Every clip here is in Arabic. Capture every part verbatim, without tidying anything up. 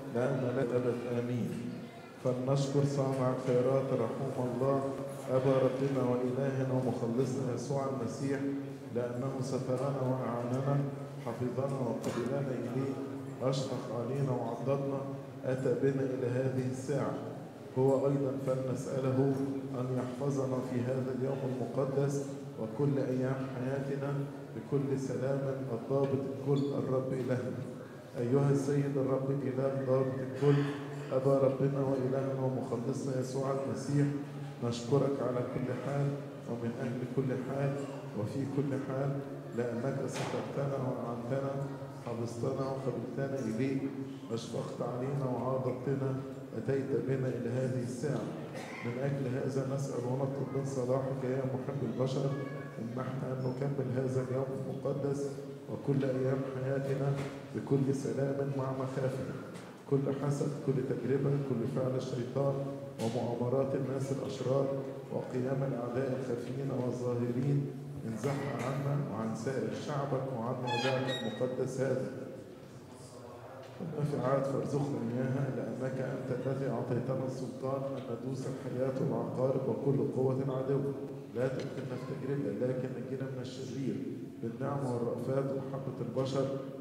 لأن لا أبد آمين. فلنشكر صانع الخيرات رحمه الله أبا ربنا وإلهنا ومخلصنا يسوع المسيح، لأنه سترنا وأعاننا، حفظنا وقبلنا إليه، أشفق علينا وعضدنا، أتى بنا إلى هذه الساعة. هو أيضا فلنسأله أن يحفظنا في هذا اليوم المقدس وكل أيام حياتنا بكل سلام الضابط الكل الرب إلهنا. أيها السيد الرب الإله ضابط الكل، أبا ربنا وإلهنا ومخلصنا يسوع المسيح، نشكرك على كل حال ومن أجل كل حال وفي كل حال، لأنك سترتنا وأعنتنا، حفظتنا وقبلتنا إليك، أشفقت علينا وعاضدتنا، أتيت بنا إلى هذه الساعة. من أجل هذا نسأل ونطلب من صلاحك يا محب البشر إن نحن أن نكمل هذا اليوم المقدس وكل أيام حياتنا بكل سلام مع مخافة، كل حسد، كل تجربة، كل فعل الشيطان ومؤامرات الناس الأشرار وقيام الأعداء الخفيين والظاهرين انزحها عنا وعن سائر شعبك وعن موضعك المقدس هذا. والنافعات فارزقنا إياها، لأنك أنت الذي أعطيتنا السلطان أن ندوس الحياة والعقارب وكل قوة عدو. لا تدخلنا في تجربة، لكن نجينا من الشرير بالنعمة والرأفات ومحبة البشر.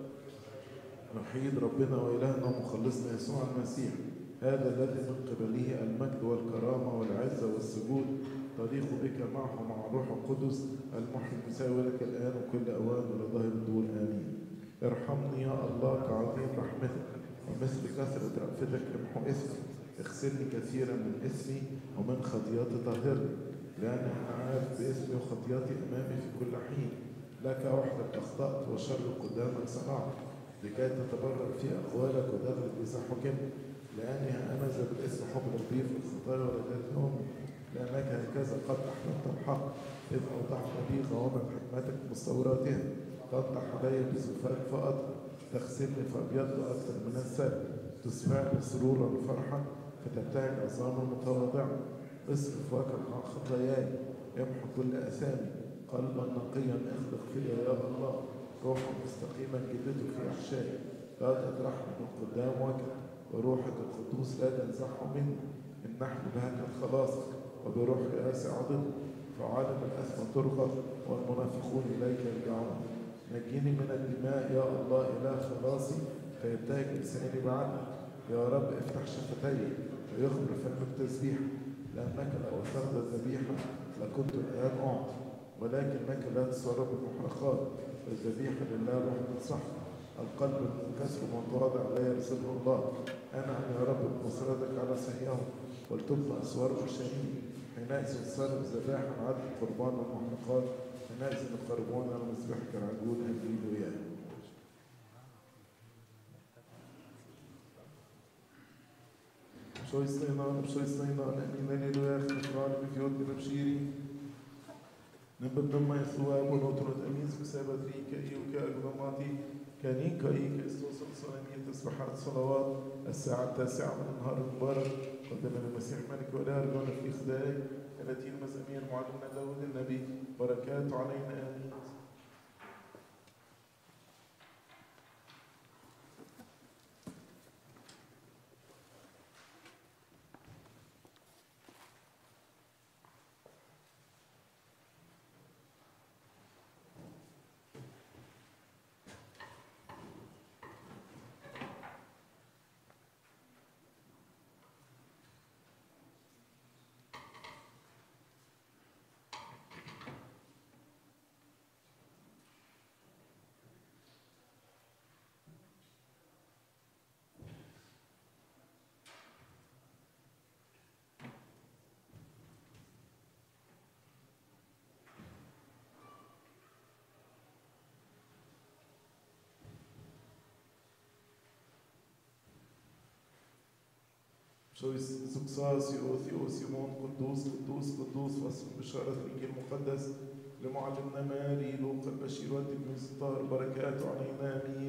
نحيد ربنا وإلهنا ومخلصنا يسوع المسيح، هذا الذي من قبله المجد والكرامة والعزة والسجود تليق بك معه مع الروح القدس المحيي المساوي لك الآن وكل أوان ولظهر الدور. آمين. ارحمني يا الله كعظيم رحمتك، ومثل كثرة رأفتك امحو إثمي، اغسلني كثيرا من إثمي ومن خطيئتي طهرني، لأن أنا عارف بإثمي وخطيئتي أمامي في كل حين. لك وحدك أخطأت وشر قدامك صنعت، لكي تتبرر في أقوالك وتغلب إذا حكمت. لأني أنا ذا بالاسم حبل بي في الخطايا ولدتهم، لأنك هكذا قد أحببت الحق إذ أوضحت بي قوامك حكمتك مستوراتها. تنطح علي بزفاك فأطهر، تغسلني فأبيض أكثر من السلب، تسمعني سرورا وفرحا فتبتهج عظام المتواضع. اصرف وجهك عن خطاياي، يمحو كل أثامي، قلبا نقيا اخلق فيا يا الله، روحا مستقيما جدده في أحشائي. لا تطرحني من قدام وجهك، وروحك القدوس لا تنزعه مني. إن نحن بهجة خلاصك وبروحك آسع عضد، فعالم الأثم ترغب والمنافقون إليك يرجعون. نجيني من الدماء يا الله إله خلاصي، فيبتهج لساني بعدك. يا رب افتح شفتي ويخبر فمك تسبيح، لأنك لو أثرت الذبيحة لكنت الآن أعطي، ولكنك لا تسرب المحرقات. الذبيحة لله الوحيد صح، القلب المنكسر والمتواضع لا يرسله الله. أنا يا رب بنصرتك على صهيون، ولتبنى أسوار أورشليم. حينئذ تصرف ذبائح عدل القربان والمحرقات، حينئذ يقربون على مذبحك العجول. هللويا. Psoj stajnane, psoj stajnane, mineni ruach, nefrani bifjot بشيري. نبدأ ما يسوع ونطرد أمين سكسابة ريكا إيوكا أجراماتي كانيكا إيكا إستوصل صنمية تسبحات صلوات الساعة التاسعة من النهار المبارك. قدمنا المسيح ملك ولا رجعنا في خدائك ثلاثين مزامير معلمنا داود النبي، بركاته علينا آمين. شويس زقساس يوثيوس يمون قدوس قدوس قدوس واسم بشارة الإنجيل المقدس لمعلمنا ماري لوقا البشير والتلميذ الطاهر، بركاته علينا آمين.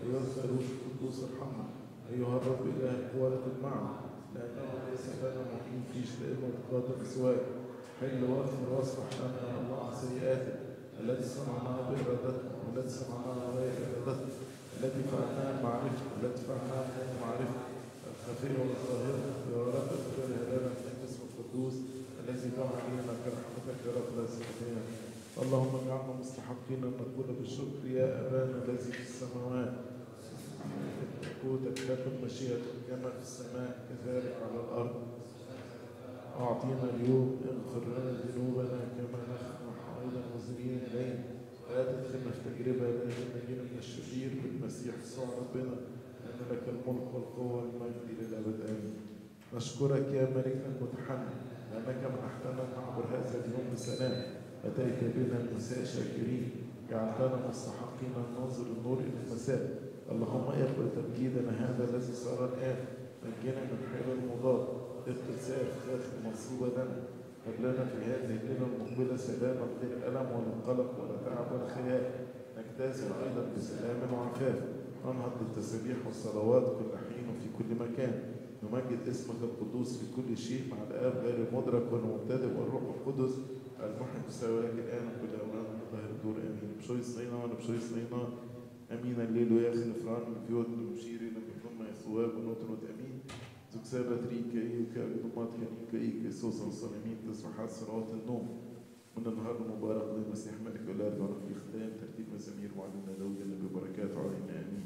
أيها الثالوث القدوس ارحمنا. أيها الرب إله القوات معنا، لأنه ليس لنا معين في شيء وتقاطع سواك. حل واغفر واصفح لنا يا الله عن سيئاتنا التي صنعناها بإرادتنا والتي صنعناها بغير إرادتنا، التي فعلناها بمعرفة والتي فعلناها بغير معرفة، الخفية والظاهرة. يا رب اغفرها لنا من الاسم القدوس الذي دعا علينا كرحمتك يا رب لا سبحانه. اللهم اجعلنا مستحقين ان نقول بالشكر يا ابانا الذي في السماوات، ملكوتك تكن مشيئتك كما في السماء كذلك على الارض. اعطينا اليوم، اغفر لنا ذنوبنا كما نغفر ايضا المذنبين الينا، لا تدخلنا في تجربه لكن نجينا من الشرير بالمسيح يسوع ربنا، لان لك الملك والقوه والمجد للابد امين. نشكرك يا ملكنا المتحنن لانك منحتنا نعبر هذا اليوم بسلام، أتيت بنا المساء شاكرين، جعلتنا مستحقين أن ننظر النور إلى المساء. اللهم اقبل تمجيدنا هذا الذي صار الآن، نجنا من حيل المضاد، اقبل سائر فخاخ المنصوبة لنا. هب لنا في هذه الليلة المقبلة سلاما غير ألم ولا قلق ولا تعب ولا خيال، نجتاز أيضا بسلام وعفاف، ننهض بالتسبيح والصلوات كل حين وفي كل مكان، نمجد اسمك القدوس في كل شيء مع الآب غير المدرك والمبتدئ والروح القدس المحب سواك الآن وكل أوان ظاهر الدور آمين. بشوي صينا وأنا بشوي صينا أمين الليل وياخي نفران بفيوت المشيري لما يكون ما يسواب ونطرد أمين. زوك سابة ريكا إيه وكاك دمات كنيكا إيه كيسوس وصالمين تصبحات صلوات النوم. من النهار المبارك للمسيح ملك الأرض وأنا في ختام ترتيب مزامير وعلمنا داود اللي ببركاته علينا آمين.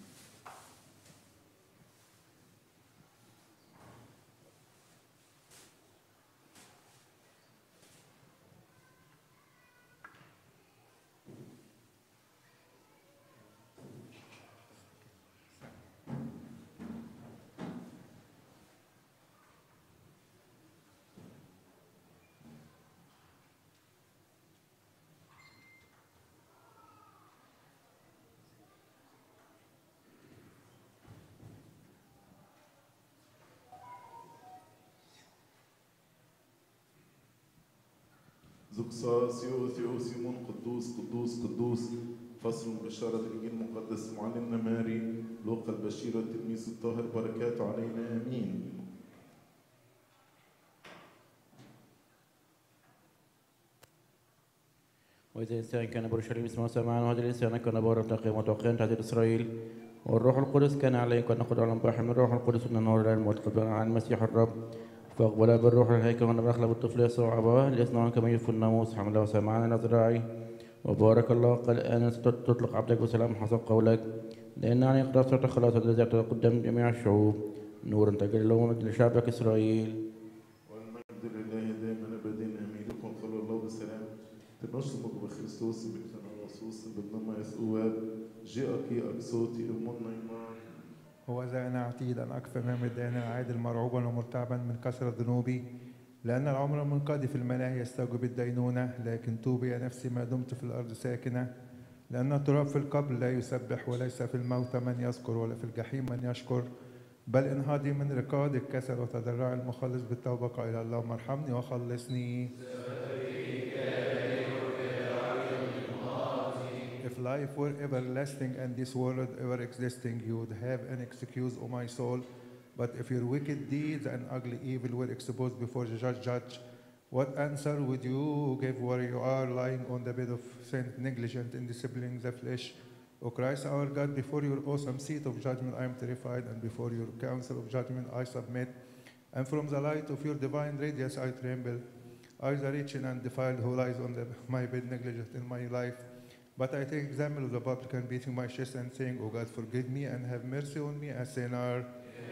زقساس يوثيو سيمون قدوس قدوس قدوس. فصل بشارة الإنجيل المقدس معلمنا ماري لوقا البشير والتلميذ الطاهر بركاته علينا آمين. وإذا الإنسان كان بورشليم اسمه سمعان، وهذا الإنسان كان بارا تقيم وتوقيا تحت إسرائيل، والروح القدس كان عليك أن نأخذ على مباح من الروح القدس من النور إلى الموت قبلا عن المسيح الرب، فأقبل بالروح الهيكل ونبخل بالطفل يسوع أبواه ليصنعون كما يلف الناموس، حمله سمعان الأزراعي. وبارك الله قال الآن تطلق عبدك بسلام حسب قولك، لأن عني قد أصرت خلاص الذي قدام جميع الشعوب، نورا تجري له لشعبك إسرائيل. والمجد لله دائما أبدا آمين. لكم صلى الله بسلام. تنشطك بخريستوس بكتنا رسوس بنما يسوع جاءك أكسوتي أمنا إيمان. هو ذا أنا عتيد أن أكفر من مدان العادل مرعوبا ومرتعبا من كثرة ذنوبي، لأن العمر المنقضي في الملاهي يستوجب الدينونة، لكن توبي يا نفسي ما دمت في الأرض ساكنة، لأن التراب في القبر لا يسبح، وليس في الموت من يذكر، ولا في الجحيم من يشكر، بل انهاضي من ركاد الكسل وتضرع المخلص بالتوبة قائلا اللهم ارحمني وخلصني. If life were everlasting and this world ever existing, you would have an excuse, O my soul. But if your wicked deeds and ugly evil were exposed before the judge, judge, what answer would you give where you are lying on the bed of sin, negligent in disciplining the flesh? O Christ our God, before your awesome seat of judgment I am terrified, and before your council of judgment I submit. And from the light of your divine radiance I tremble. I, the wretched and defiled, who lies on the, my bed negligent in my life. But I take example of the publican beating my chest and saying, O God, forgive me and have mercy on me, a sinner.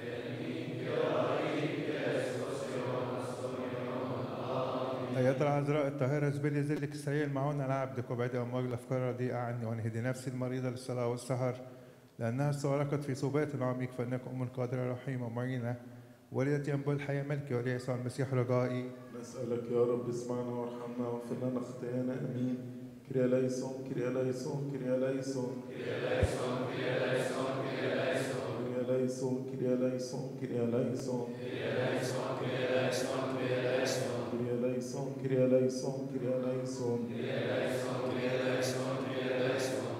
أيتها العذراء الطاهرة زبلي ذلك السيل معون على عبدك وبعد أمواج الأفكار رديئة عني، وانهدي نفسي المريضة للصلاة والسهر، لأنها استغرقت في سبات عميق، فإنك أم القادرة رحيمة معينة، وليتي ينبوع الحياة ملكي ولي يسوع المسيح رجائي. نسألك يا رب اسمعنا وارحمنا واغفر لنا خطايانا آمين. كريا ليسون كريا ليسون كريا ليسون كريا ليسون كريا ليسون كريا ليسون كريا ليسون كريا ليسون كريا ليسون كريا ليسون كريا ليسون كريا ليسون كريا ليسون كريا ليسون كريا ليسون كريا ليسون كريا ليسون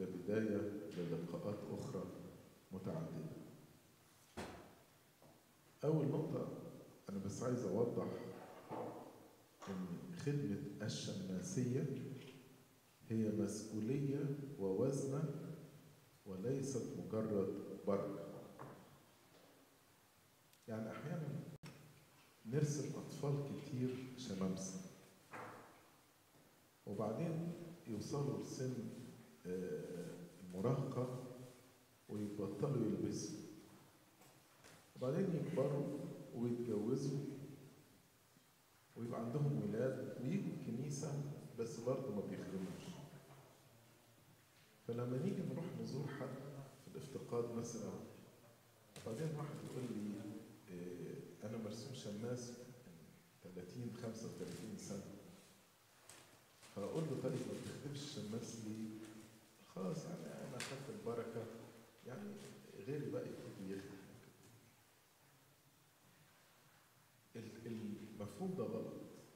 ده بداية للقاءات أخرى متعددة. أول نقطة أنا بس عايز أوضح إن خدمة الشماسية هي مسؤولية ووزنة وليست مجرد بركة. يعني أحيانا نرسل أطفال كتير شمامسة وبعدين يوصلوا لسن المراهقة ويبطلوا يلبسوا وبعدين يكبروا ويتجوزوا ويبقى عندهم ولاد ويجوا الكنيسة بس برضه ما بيخدموش. فلما نيجي نروح نزور حد في الافتقاد مثلا بعدين واحد يقول لي إيه أنا مرسوم شماس ثلاثين خمسة وثلاثين سنة، فأقول له طيب ما بتخدمش الشماس ليه؟ خلاص يعني أنا أخدت البركة، يعني غيري بقى يبتدي يخدم. المفهوم ده غلط.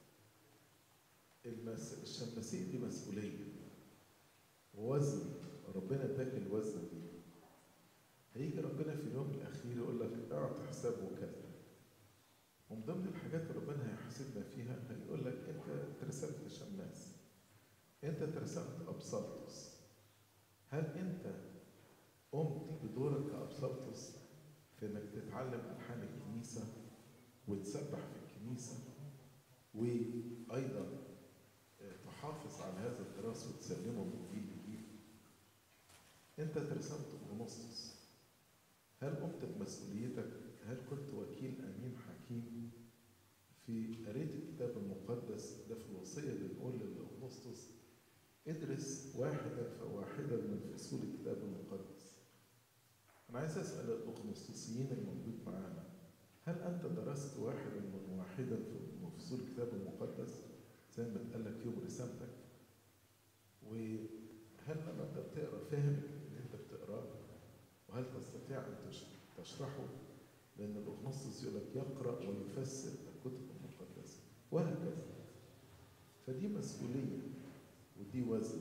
المس... الشماسية دي مسؤولية ووزن، ربنا اداك الوزن دي. هيجي ربنا في اليوم الأخير يقول لك اعط حساب وكذا. ومن ضمن الحاجات اللي ربنا هيحاسبنا فيها هيقول لك أنت اترسمت شماس، أنت اترسمت أبسلطس. هل أنت قمت بدورك كأبسلطس في إنك تتعلم ألحان الكنيسة وتسبح في الكنيسة وأيضا تحافظ على هذا التراث وتسلمه من جيل لجيل؟ أنت اترسمت بنص. هل قمت بمسؤوليتك؟ هل كنت وكيل أمين حكيم؟ في قريت الكتاب المقدس ده في الوصية بنقول للأغسطس ادرس واحدا فواحدا من فصول الكتاب المقدس. أنا عايز أسأل الأغسطسيين الموجود معانا، هل أنت درست واحدا من واحدا في فصول الكتاب المقدس زي ما اتقال لك يوم رسالتك؟ وهل لما أنت بتقرأ فاهم اللي أنت بتقراه؟ وهل تستطيع أن تشرحه؟ لأن الأغسطس يقول لك يقرأ ويفسر الكتب المقدسة وهكذا. فدي مسؤولية ودي وزن.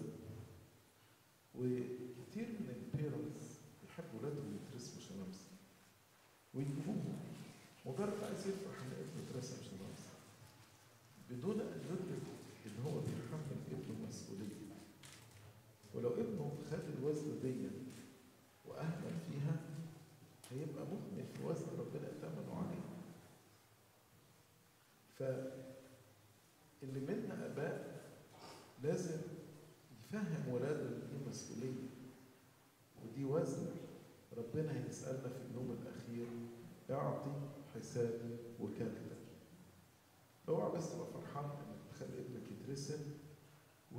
وكتير من البيرنتس يحبوا ولادهم يترسموا شمامسة ويجيبوهم مجرد عايز يفرح ان ابنه اترسم شمامسة بدون ان يدرك ان هو بيحمل ابنه مسؤولية. ولو ابنه خد الوزن دي واهمل فيها هيبقى مهمل في وزن ربنا ائتمنه عليه. فاللي منا اباء لازم يفهم ولاده ان دي مسؤوليه ودي وزن ربنا هيسالنا في اليوم الاخير اعطي حساب وكالتك. اوعى بس تبقى فرحان انك تخلي ابنك يترسم و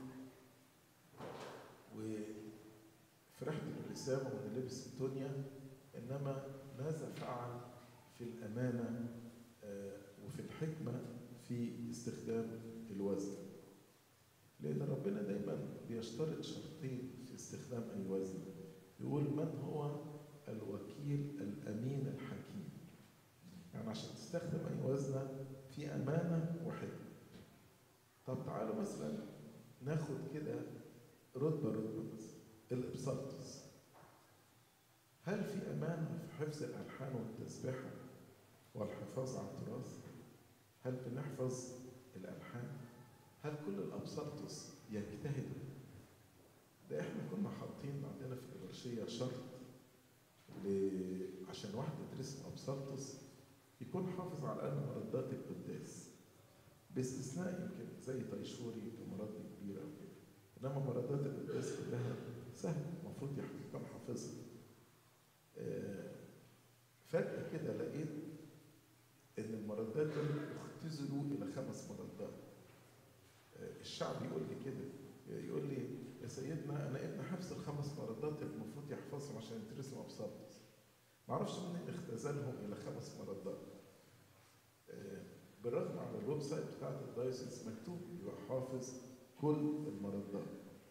وفرحت بالرسامه وان لبس الدنيا، انما ماذا فعل في الامانه وفي الحكمه في استخدام الوزن؟ لأن ربنا دايما بيشترط شرطين في استخدام أي وزن. يقول من هو الوكيل الأمين الحكيم. يعني عشان تستخدم أي وزنة في أمانة وحكمة. طب تعالوا مثلا ناخد كده رتبة رتبة مثلا الإبسلطس. هل في أمانة في حفظ الألحان والتسبيحة والحفاظ على التراث؟ هل بنحفظ الألحان؟ هل كل الأبسلطس يجتهدوا؟ ده احنا كنا حاطين عندنا في الإبرشية شرط ل... عشان واحد يترسم أبسلطس يكون حافظ على الأقل مردات القداس، باستثناء يمكن زي طيشوري بمرات كبيرة وكده، إنما مردات القداس كلها سهل المفروض يكون حافظها. آه فجأة كده لقيت إن المردات دول اختزلوا إلى خمس مردات. الشعب يقول لي كده، يقول لي يا سيدنا انا ابن حفظ الخمس مردات المفروض يحفظهم عشان يترسم ابسلطس. ما اعرفش مين اللي اختزلهم الى خمس مردات. بالرغم على الويب سايت بتاعت الدايسيس مكتوب يبقى حافظ كل المردات.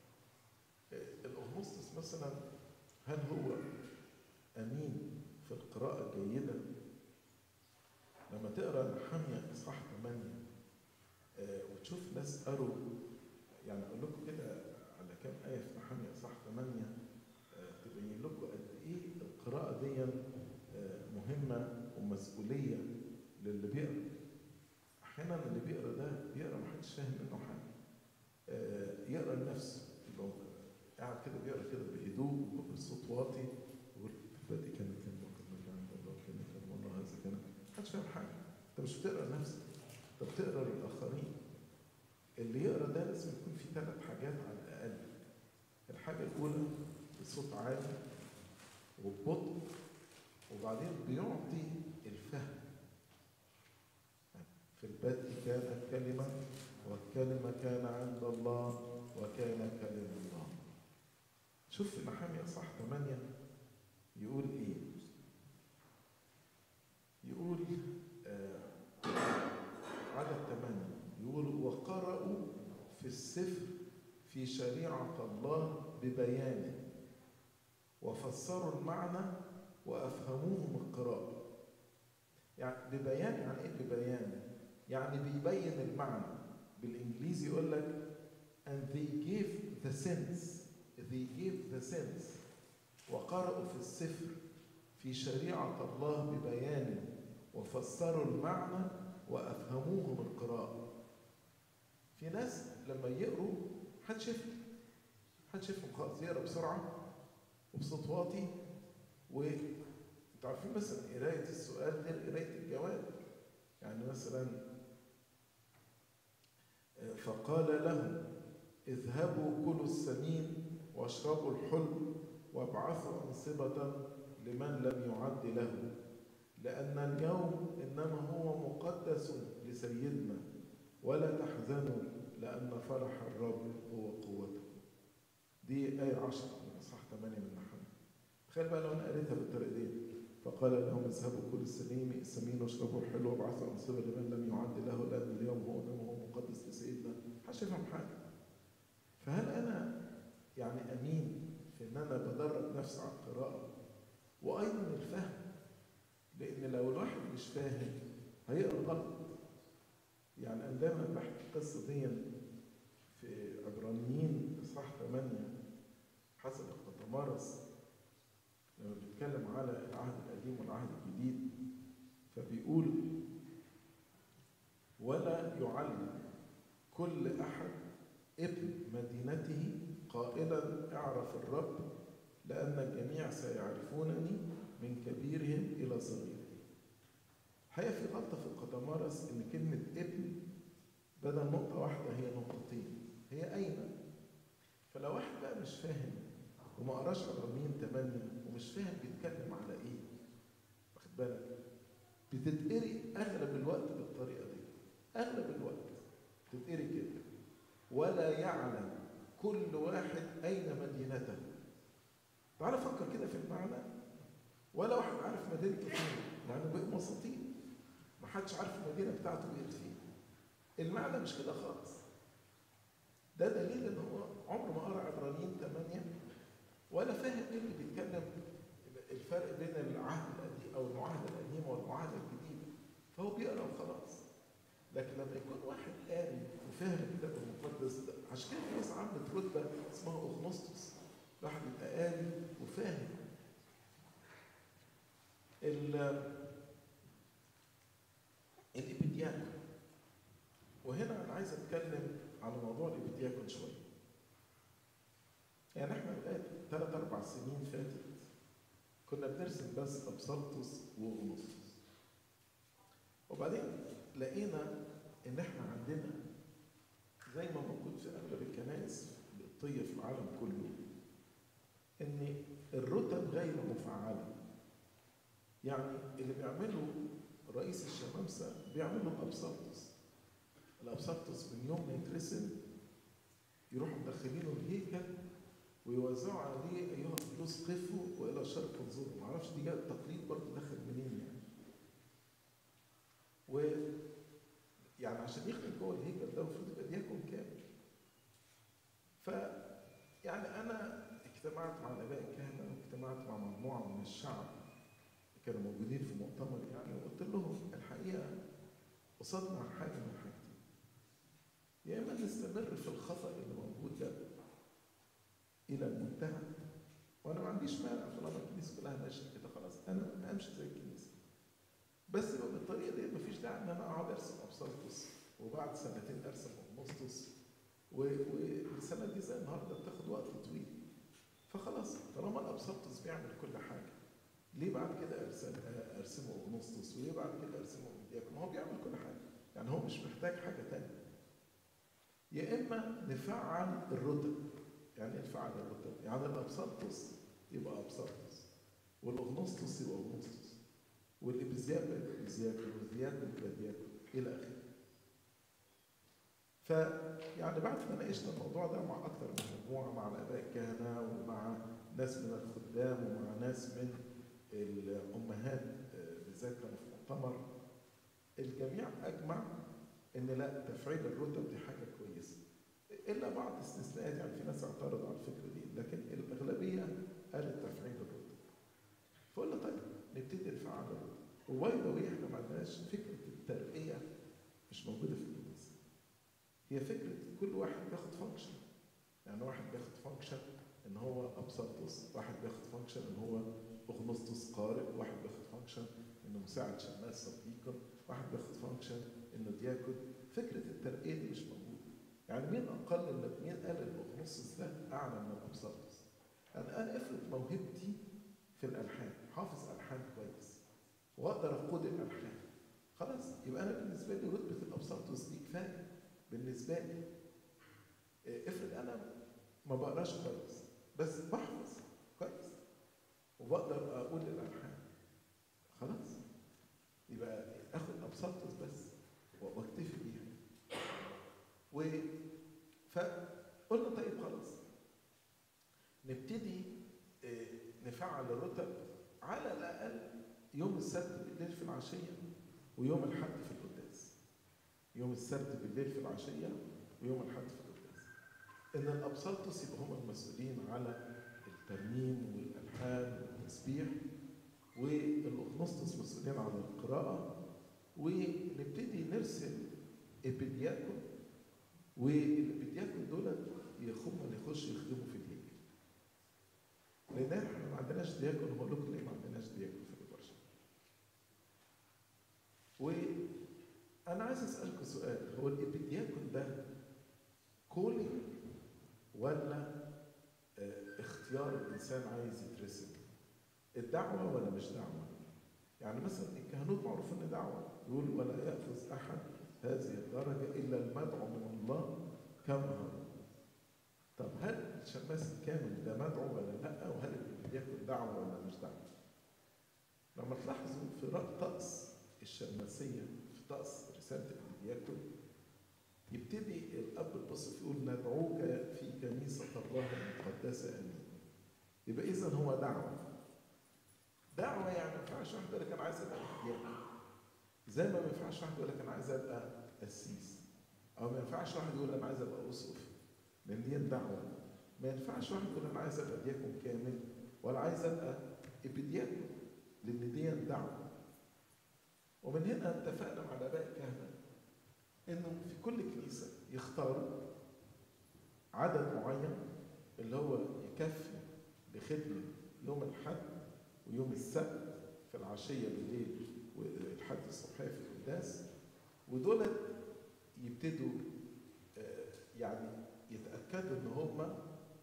الاغسطس مثلا هل هو امين في القراءه الجيده؟ لما تقرا نحمية اصحاح ثمانية وتشوف ناس قروا، يعني اقول لكم كده على كام ايه في نحمية اصحاح ثمانية تبين لكم قد ايه القراءة دي مهمة ومسؤولية للي بيقرأ. أحيانا اللي بيقرأ ده بيقرأ محدش فاهم منه حاجة. يقرأ لنفسه، يبقى قاعد كده بيقرأ كده بهدوء وبصوت واطي يقول فدي كانت كلمة الله عند الله كلمة كلمة الله هذا كلام. محدش فاهم حاجة. أنت مش بتقرأ لنفسك، أنت بتقرأ للآخرين. اللي يقرأ ده لازم يكون في ثلاث حاجات على الأقل. الحاجة الأولى بصوت عالي وببطء، وبعدين بيعطي الفهم. في البدء كانت كلمة والكلمة كان عند الله وكان كلمة الله. شوف في نحمية صح ثمانية يقول ايه؟ يقول آه عدد ثمانية يقول وقرأوا في السفر في شريعة الله ببيانه وفسروا المعنى وأفهموهم القراءة. يعني ببيان، يعني ايه ببيان؟ يعني بيبين المعنى. بالإنجليزي يقول لك and they gave the sense they gave the sense وقرأوا في السفر في شريعة الله ببيانه وفسروا المعنى وأفهموهم القراءة. في ناس لما يقروا محدش يفهم محدش يفهم خالص، يقرأ بسرعة وبصوت واطي. وانتوا عارفين مثلا قراية السؤال غير قراية الجواب. يعني مثلا فقال لهم اذهبوا كلوا السمين واشربوا الحلو وابعثوا أنصبة لمن لم يعد له، لأن اليوم إنما هو مقدس لسيدنا، ولا تحزنوا لأن فرح الرب هو قوته. دي آية عشرة من إصحاح ثمانية من نحمية. تخيل بقى لو أنا قريتها بالطريقة دي، فقال لهم اذهبوا كلوا السمين السمين واشربوا الحلو وابعثوا أنصبة لمن لم يعد له، لأن اليوم هو إنما هو مقدس لسيدنا. محدش يفهم حاجة. فهل أنا يعني أمين في إن أنا بدرب نفسي على القراءة وأيضا الفهم؟ لأن لو الواحد مش فاهم هيقرأ غلط. يعني أنا دايما بحكي القصة دي في عبرانيين إصحاح ثمانية حسب القطمارس لما بيتكلم على العهد القديم والعهد الجديد، فبيقول ولا يعلم كل أحد ابن مدينته قائلا اعرف الرب، لأن الجميع سيعرفونني من كبيرهم إلى صغيرهم. الحقيقة في غلطة في القطمارس إن كلمة ابن بدل نقطة واحدة هي نقطتين، هي أين. فلو واحد بقى مش فاهم وما قراش عبرانيين ثمانية ومش فاهم بيتكلم على إيه، واخد بالك، بتتقري أغلب الوقت بالطريقة دي. أغلب الوقت بتتقري كده ولا يعلم كل واحد أين مدينته. تعال فكر كده في المعنى. ولا واحد عارف مدينته فين، يعني بقى مساطين ما حدش عارف المدينة بتاعته بقت فين. المعنى مش كده خالص. ده دليل ان هو عمره ما قرأ عبرانيين ثمانية ولا فاهم ايه اللي بيتكلم الفرق بين العهد القديم او المعاهدة القديمة والمعاهدة الجديدة، فهو بيقرأ وخلاص. لكن لما يكون واحد قاري وفاهم الكتاب المقدس، عشان كده في ناس عملت رتبة اسمها أغنسطس، واحد يبقى قاري وفاهم. الإبيدياكون، وهنا أنا عايز أتكلم على موضوع الإبيدياكون شوية. يعني إحنا لغاية ثلاث أربع سنين فاتت كنا بنرسم بس أبسلطس وأغنسطس، وبعدين لقينا إن إحنا عندنا زي ما موجود في أغلب الكنائس القبطية في العالم كله إن الرتب غير مفعلة. يعني اللي بيعمله رئيس الشمامسة بيعمله الأبسلطس. الأبسلطس من يوم ما يترسم يروحوا مدخلينه الهيكل ويوزعوا عليه أيها الفلوس قفوا وإلى الشرق انظروا. معرفش دي جاء التقليد برضه دخل منين يعني. و يعني عشان يخدم جوه الهيكل ده المفروض يبقى دياكون كامل. ف يعني أنا اجتمعت مع الآباء الكهنة واجتمعت مع مجموعة من الشعب كانوا موجودين في مؤتمر يعني، وقلت لهم الحقيقة قصدنا حاجة من حاجتين. يا إما نستمر في الخطأ اللي موجود ده، الى المنتهى، وانا ما عنديش مانع طالما الكنيسه كلها ماشيه كده خلاص انا امشي زي الكنيسه. بس يبقى بالطريقه دي مفيش داعي ان انا اقعد ارسم ابسلطس وبعد سنتين ارسم اغنسطس، والسنه دي زي النهارده بتاخد وقت طويل. فخلاص طالما الابسلطس بيعمل كل حاجه، ليه بعد كده ارسم ارسمه اغنسطس؟ وليه بعد كده ارسمه دياكون؟ ما هو بيعمل كل حاجه، يعني هو مش محتاج حاجه ثانيه. يا اما نفعل الرتب. يعني ايه نفعل الرتب؟ يعني الابسلطس يبقى ابسلطس، والاغنسطس يبقى اغنسطس، والابزياك يبقى ابزياك، والدياكون يبقى دياكون، الى اخره. فيعني بعد ما ناقشنا الموضوع ده مع اكثر من مجموعه، مع الاباء الكهنه ومع ناس من الخدام ومع ناس من الامهات بالذات كانوا في مؤتمر، الجميع اجمع ان لا، تفعيل الرتب دي حاجه كويسه، الا بعض استثناءات. يعني في ناس اعترضوا على الفكره دي، لكن الاغلبيه قالت تفعيل الرتب. فقلنا طيب نبتدي نفعل الرتب. وباي ذا واي احنا ما عندناش فكره الترقيه، مش موجوده في الكنيسه. هي فكره كل واحد بياخد فانكشن. يعني واحد بياخد فانكشن ان هو ابسلطس، واحد بياخد فانكشن ان هو اغنسطس قارئ، واحد بياخد فانكشن انه مساعد شماس صديقا، واحد بياخد فانكشن انه دياكون. فكره الترقيه دي مش موجوده. يعني مين اقل من مين قال الاغنسطس ده اعلى من الابسلطس؟ يعني انا افرض موهبتي في الالحان، حافظ الحان كويس واقدر اقود الالحان، خلاص يبقى انا بالنسبه لي رتبه الابسلطس دي كفايه بالنسبه لي. افرض انا ما بقراش كويس بس بحفظ كويس وبقدر اقول الالحان، خلاص يبقى اخد ابسلطس بس واكتفي بيها. و فقلنا طيب خلاص نبتدي نفعل الرتب على الاقل يوم السبت بالليل في العشيه ويوم الاحد في القداس. يوم السبت بالليل في العشيه ويوم الاحد في القداس. ان الابسلطس يبقى هم المسؤولين على الترنيم والالحان والتسبيح، والاغنسطس مسؤولين على القراءه، ونبتدي نرسم ابيدياكون، والابيدياكون دول يخم يخش يخدموا في الهيكل. لان احنا ما عندناش دياكون، هو لكم ليه ما عندناش دياكون في البرشا؟ وانا عايز اسالكم سؤال، هو الابيدياكون ده كولينج ولا اه اختيار الانسان عايز يترسم؟ الدعوه ولا مش دعوه؟ يعني مثلا الكهنوت معروف ان دعوه، يقول ولا ياخذ احد هذه الدرجه الا المدعو من الله كما هو. طب هل الشماس الكامل ده مدعو ولا لا؟ وهل الابيدياكون دعوه ولا مش دعوه؟ لما تلاحظوا في طقس الشماسيه، في طقس رساله الابيدياكون، يبتدي الاب البصف يقول ندعوك في كنيسه الله المقدسه امين. يبقى اذا هو دعوه. دعوه يعني ما ينفعش واحد يقول لك انا عايز ابقى دياكون، زي ما ما ينفعش واحد يقول لك انا عايز ابقى قسيس، او ما ينفعش واحد يقول انا عايز ابقى اسقف، لان دي دعوه. ما ينفعش واحد يقول انا عايز ابقى دياكون كامل ولا عايز ابقى ابيدياكون، لان دي دعوه. ومن هنا اتفقنا مع الاباء الكهنه انه في كل كنيسه يختاروا عدد معين اللي هو يكفي لخدمه يوم الاحد ويوم السبت في العشيه بالليل والحد الصبحيه في القداس، ودول يبتدوا يعني يتاكدوا ان هم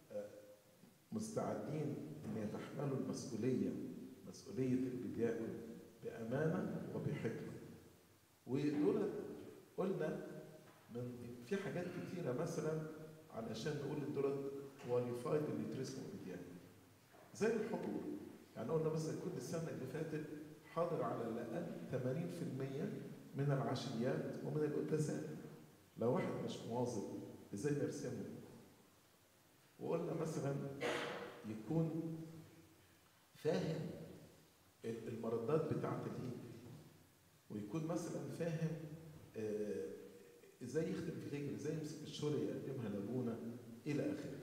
مستعدين ان يتحملوا المسؤوليه، مسؤوليه الابيدياكون بامانه وبحكمه. ودول قلنا من في حاجات كتيره مثلا علشان نقول ان دول كواليفايد اللي يترسموا ابيدياكون، زي الحضور. يعني قلنا مثلا كل السنه اللي فاتت حاضر على الاقل ثمانين بالمئة من العشيات ومن القداسات. لو واحد مش مواظب ازاي نرسمه؟ وقلنا مثلا يكون فاهم المردات بتاعه الهيكل، ويكون مثلا فاهم آه ازاي يخدم في الهيكل، ازاي يمسك الشورى يقدمها لابونا الى اخره.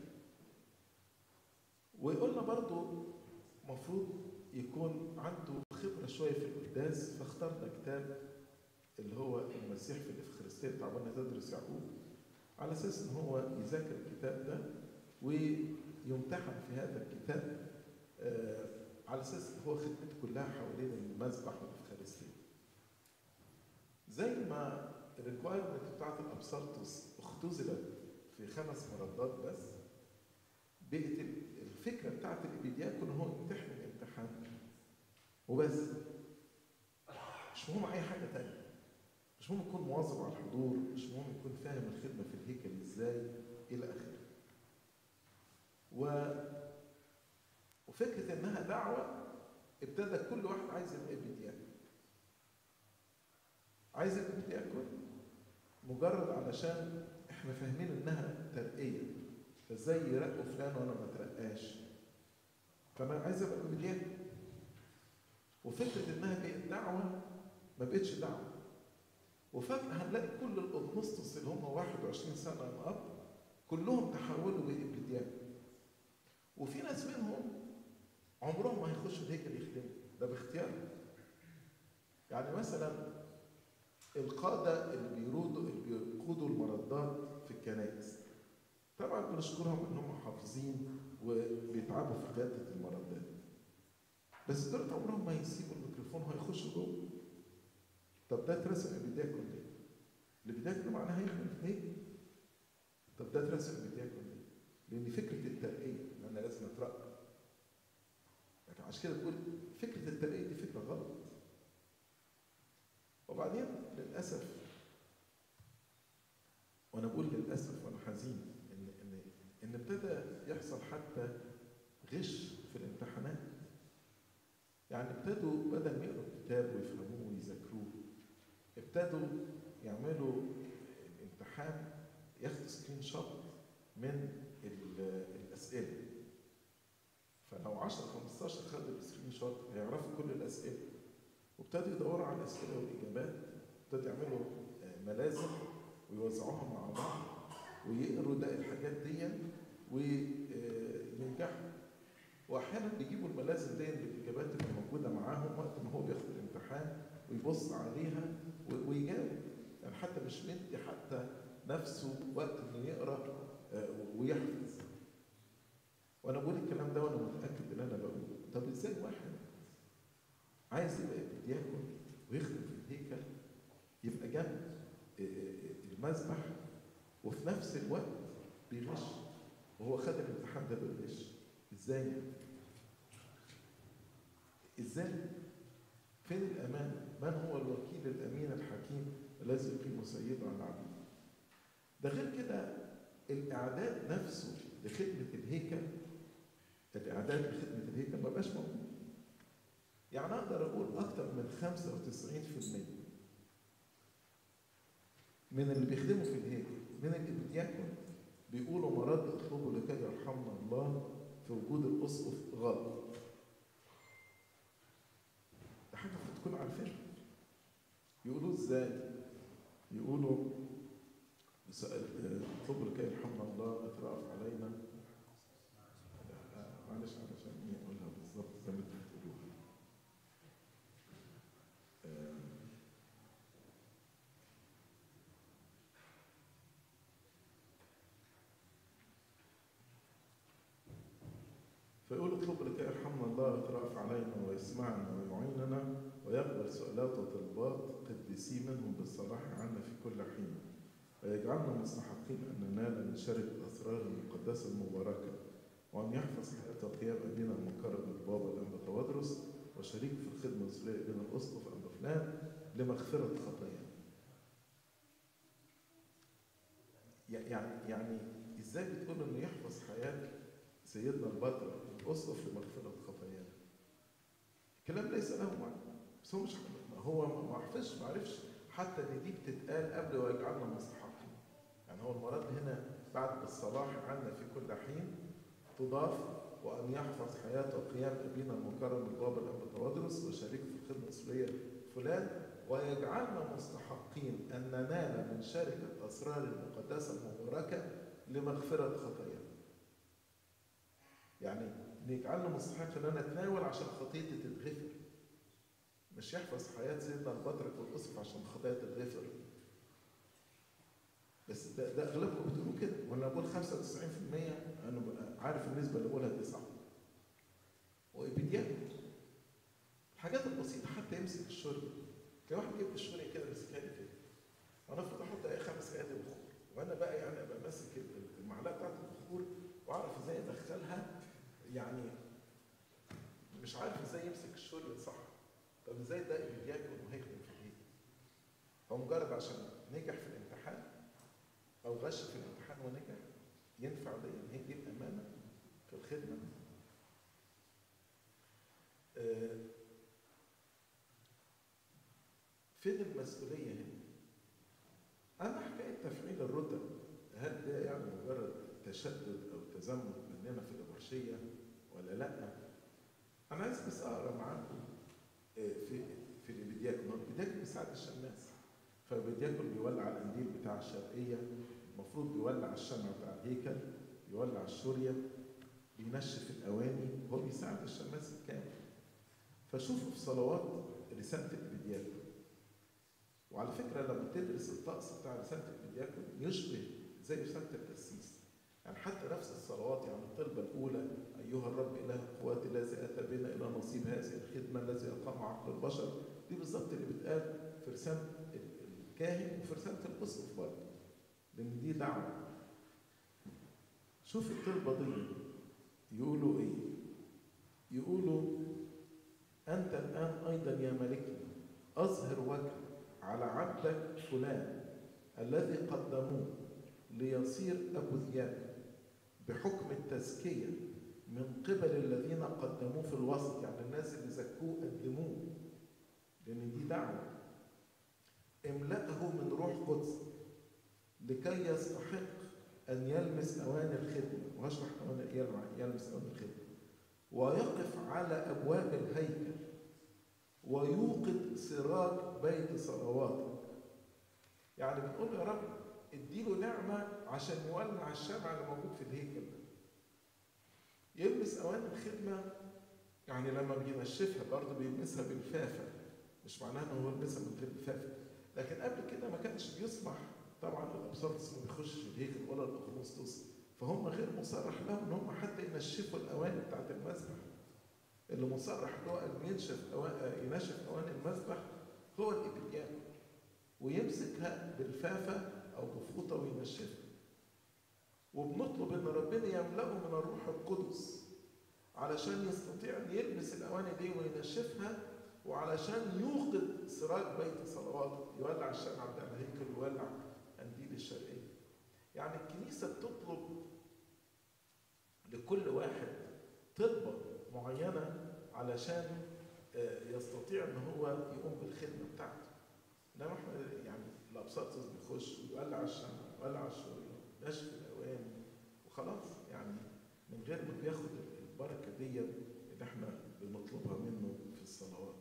وقلنا برضو مفروض يكون عنده خبره شويه في القداس، فاخترنا كتاب اللي هو المسيح في الافخارستيه بتاع ابونا تدرس يعقوب، على اساس ان هو يذاكر الكتاب ده يمتحن في هذا الكتاب آه على اساس هو خدمته كلها حوالين المذبح والافخارستيه. زي ما الريكوايرمنت بتاعت الابسارتوس اختزلت في خمس مردات بس، بقت الفكره بتاعت الابيدياكون هو يمتحن الامتحان وبس، مش مهم اي حاجه تانية، مش مهم يكون مواظب على الحضور، مش مهم يكون فاهم الخدمه في الهيكل ازاي الى اخره. و... وفكره انها دعوه ابتدى كل واحد عايز يبقى ابيدياكون، عايز يبقى ابيدياكون مجرد علشان احنا فاهمين انها ترقيه، فازاي يرقوا فلان وانا ما اترقاش، فانا عايز ابقى ابيدياكون. وفكره انها بقت دعوه ما بقتش دعوه، وفجاه هنلاقي كل الاغنسطس اللي هم واحد وعشرين سنه اب كلهم تحولوا لابيدياكون. وفي ناس منهم عمرهم ما هيخشوا الهيكل يخدموا، ده باختيارهم. يعني مثلا القاده اللي بيرودوا اللي بيقودوا المردات في الكنائس، طبعا بنشكرهم انهم حافظين وبيتعبوا في قياده المردات، بس دول عمرهم ما يسيبوا الميكروفون وهيخشوا جوه. طب ده اترسم ابيدياكون ليه؟ الابيدياكون معناها هيخدم في الهيكل. طب ده اترسم ابيدياكون ليه؟ لان فكره الترقيه ان انا لازم اترقى. لكن عشان كده بقول فكره الترقيه دي فكره غلط. وبعدين للاسف، وانا بقول للاسف وانا حزين ان ان ان ابتدى يحصل حتى غش في الامتحانات. يعني ابتدوا بدل ما يقروا الكتاب ويفهموه ويذاكروه، ابتدوا يعملوا الامتحان ياخدوا سكرين شوت من الاسئله. فلو عشرة خمستاشر خدوا السكرين شوت هيعرفوا كل الاسئله. وابتدوا يدوروا على الاسئله والاجابات، ابتدوا يعملوا ملازم ويوزعوها مع بعض ويقروا ده الحاجات دي وينجحوا. واحيانا بيجيبوا الملازم دي بالاجابات اللي موجوده معاهم وقت ما هو بياخد الامتحان ويبص عليها ويجاوب. يعني حتى مش مدي حتى نفسه وقت انه يقرا ويحفظ. وانا بقول الكلام ده وانا متاكد ان انا بقوله. طب ازاي واحد عايز يبقى ابيدياكون ويخدم في الهيكل يبقى جنب المذبح وفي نفس الوقت بيغش وهو خد الامتحان ده بالغش؟ ازاي؟ ازاي؟ فين الامان؟ من هو الوكيل الامين الحكيم الذي يقيم سيده على العبيد؟ ده غير كده الاعداد نفسه لخدمه الهيكل، الاعداد لخدمه الهيكل ما بقاش موجود. يعني اقدر اقول اكثر من خمسة وتسعين بالمئة من اللي بيخدموا في الهيكل من الابيدياكون بيقولوا مراد اطلبوا لكي يرحمنا الله في وجود الاسقف غلط. ده حاجه المفروض تكونوا عارفينها. يقولوا ازاي؟ يقولوا اطلبوا لكي يرحمنا الله اترأف علينا. معلش علشان اقولها بالظبط زي ما انتوا بتقولوها. فيقول اطلب لكي يرحمنا الله ويترأف علينا ويسمعنا ويعيننا ويقبل سؤالات وطلبات قديسي منهم بالصلاح عنا في كل حين، ويجعلنا مستحقين ان ننال من شركة الاسرار المقدسة المباركة، وان يحفظ حياة وقيام ابينا المقرب البابا الانبا توادرس وشريك في الخدمة الرسولية ابن الاسقف انبا فلان لمغفرة خطايانا. يعني يعني ازاي بتقول انه يحفظ حياة سيدنا البطرك الاسقف لمغفرة خطايانا؟ الكلام ليس له معنى، بس هو مش هو ما حفظش ما عرفش حتى ان دي بتتقال قبل ويجعلنا مستحقين. يعني هو المراد هنا بعد بالصلاح عنا في كل حين تضاف وان يحفظ حياه وقيام ابينا المكرم البابا الانبا توادرس وشريك في الخدمه الرسوليه فلان ويجعلنا مستحقين ان ننال من شركه اسرار المقدسه المباركه لمغفره خطايانا. يعني ان يجعلنا مستحق ان انا اتناول عشان خطيتي تتغفر، مش يحفظ حياه سيدنا البطرك والاسقف عشان خطايا تتغفر. بس ده, ده اغلبكم بتقولوا كده، وانا بقول خمسة وتسعين في المية انا عارف النسبه اللي بقولها دي صح. وابيدياكون الحاجات البسيطه، حتى يمسك الشوربه، تلاقي واحد جايب الشوربه كده ماسكها لي كده، انا المفروض احط اي خمس قيادات بخور، وانا بقى يعني ابقى ماسك المعلقه بتاعت البخور واعرف ازاي ادخلها، يعني مش عارف ازاي يمسك الشوربه صح. طب ازاي ده ابيدياكون وهيخدم في ايه؟ هو مجرد عشان نجح في الامتحان او غش في الامتحان ونجح ينفع ده؟ هي دي الامانه في الخدمه. آه فين المسؤوليه هنا؟ اما حكايه تفعيل الرتب، هل ده يعني مجرد تشدد او تزمت مننا في الابرشيه ولا لا؟ انا عايز بس اقرا معاكم آه في في الابيدياكون. الابيدياكون بيساعد الشماس، فالابيدياكون بيولع القنديل بتاع الشرقيه، المفروض بيولع الشمع بتاع الهيكل، بيولع الشوريه، بينشف الاواني، هو بيساعد الشماس الكامل. فشوفوا في صلوات رساله الابيدياكون. وعلى فكره لما تدرس الطقس بتاع رساله الابيدياكون يشبه زي رساله القسيس، يعني حتى نفس الصلوات، يعني الطلبه الاولى ايها الرب اله القوات الذي اتى بنا الى نصيب هذه الخدمه الذي اقام عقل البشر، دي بالظبط اللي بتقال في رساله الكاهن وفي رساله الاسقف برضه، لان دي دعوه. شوف الطلبه دي يقولوا ايه؟ يقولوا انت الان ايضا يا ملكي اظهر وجهك على عبدك فلان الذي قدموه ليصير ابو ذياب بحكم التزكيه من قبل الذين قدموه في الوسط، يعني الناس اللي زكوه قدموه، لان دي دعوه. املأه من روح قدس لكي يستحق ان يلمس اواني الخدمه، وهشرح اواني يلمس اواني الخدمه، ويقف على ابواب الهيكل ويوقد سراج بيت صلواتك. يعني بنقول يا رب اديله نعمه عشان يولع الشمع اللي موجود في الهيكل ده. يلمس اواني الخدمه، يعني لما بينشفها برضه بيلمسها بالفافه، مش معناها ان هو يلمسها من غير الفافه، لكن قبل كده ما كانش بيسمح طبعا الابساطس ما بيخش الهيكل ولا الاغنوسطس، فهم غير مصرح لهم ان هم حتى ينشفوا الاواني بتاعت المذبح. اللي مصرح له ان ينشف أواني ينشف اواني المذبح هو الابيدياكون، ويمسكها بالفافه او بفوطه وينشفها. وبنطلب ان ربنا يملأه من الروح القدس علشان يستطيع ان يلمس الاواني دي وينشفها، وعلشان يوقد سراج بيت صلواته، يولع الشمع بتاع الهيكل ويولع قنديل الشرقيه. يعني الكنيسه بتطلب لكل واحد طلبه معينه علشان يستطيع ان هو يقوم بالخدمه بتاعته. انما احنا يعني الابساطس بيخش ويولع الشمع ويولع الشوريه وينشف الاواني وخلاص، يعني من غير ما بياخد البركه دي اللي احنا بنطلبها منه في الصلوات.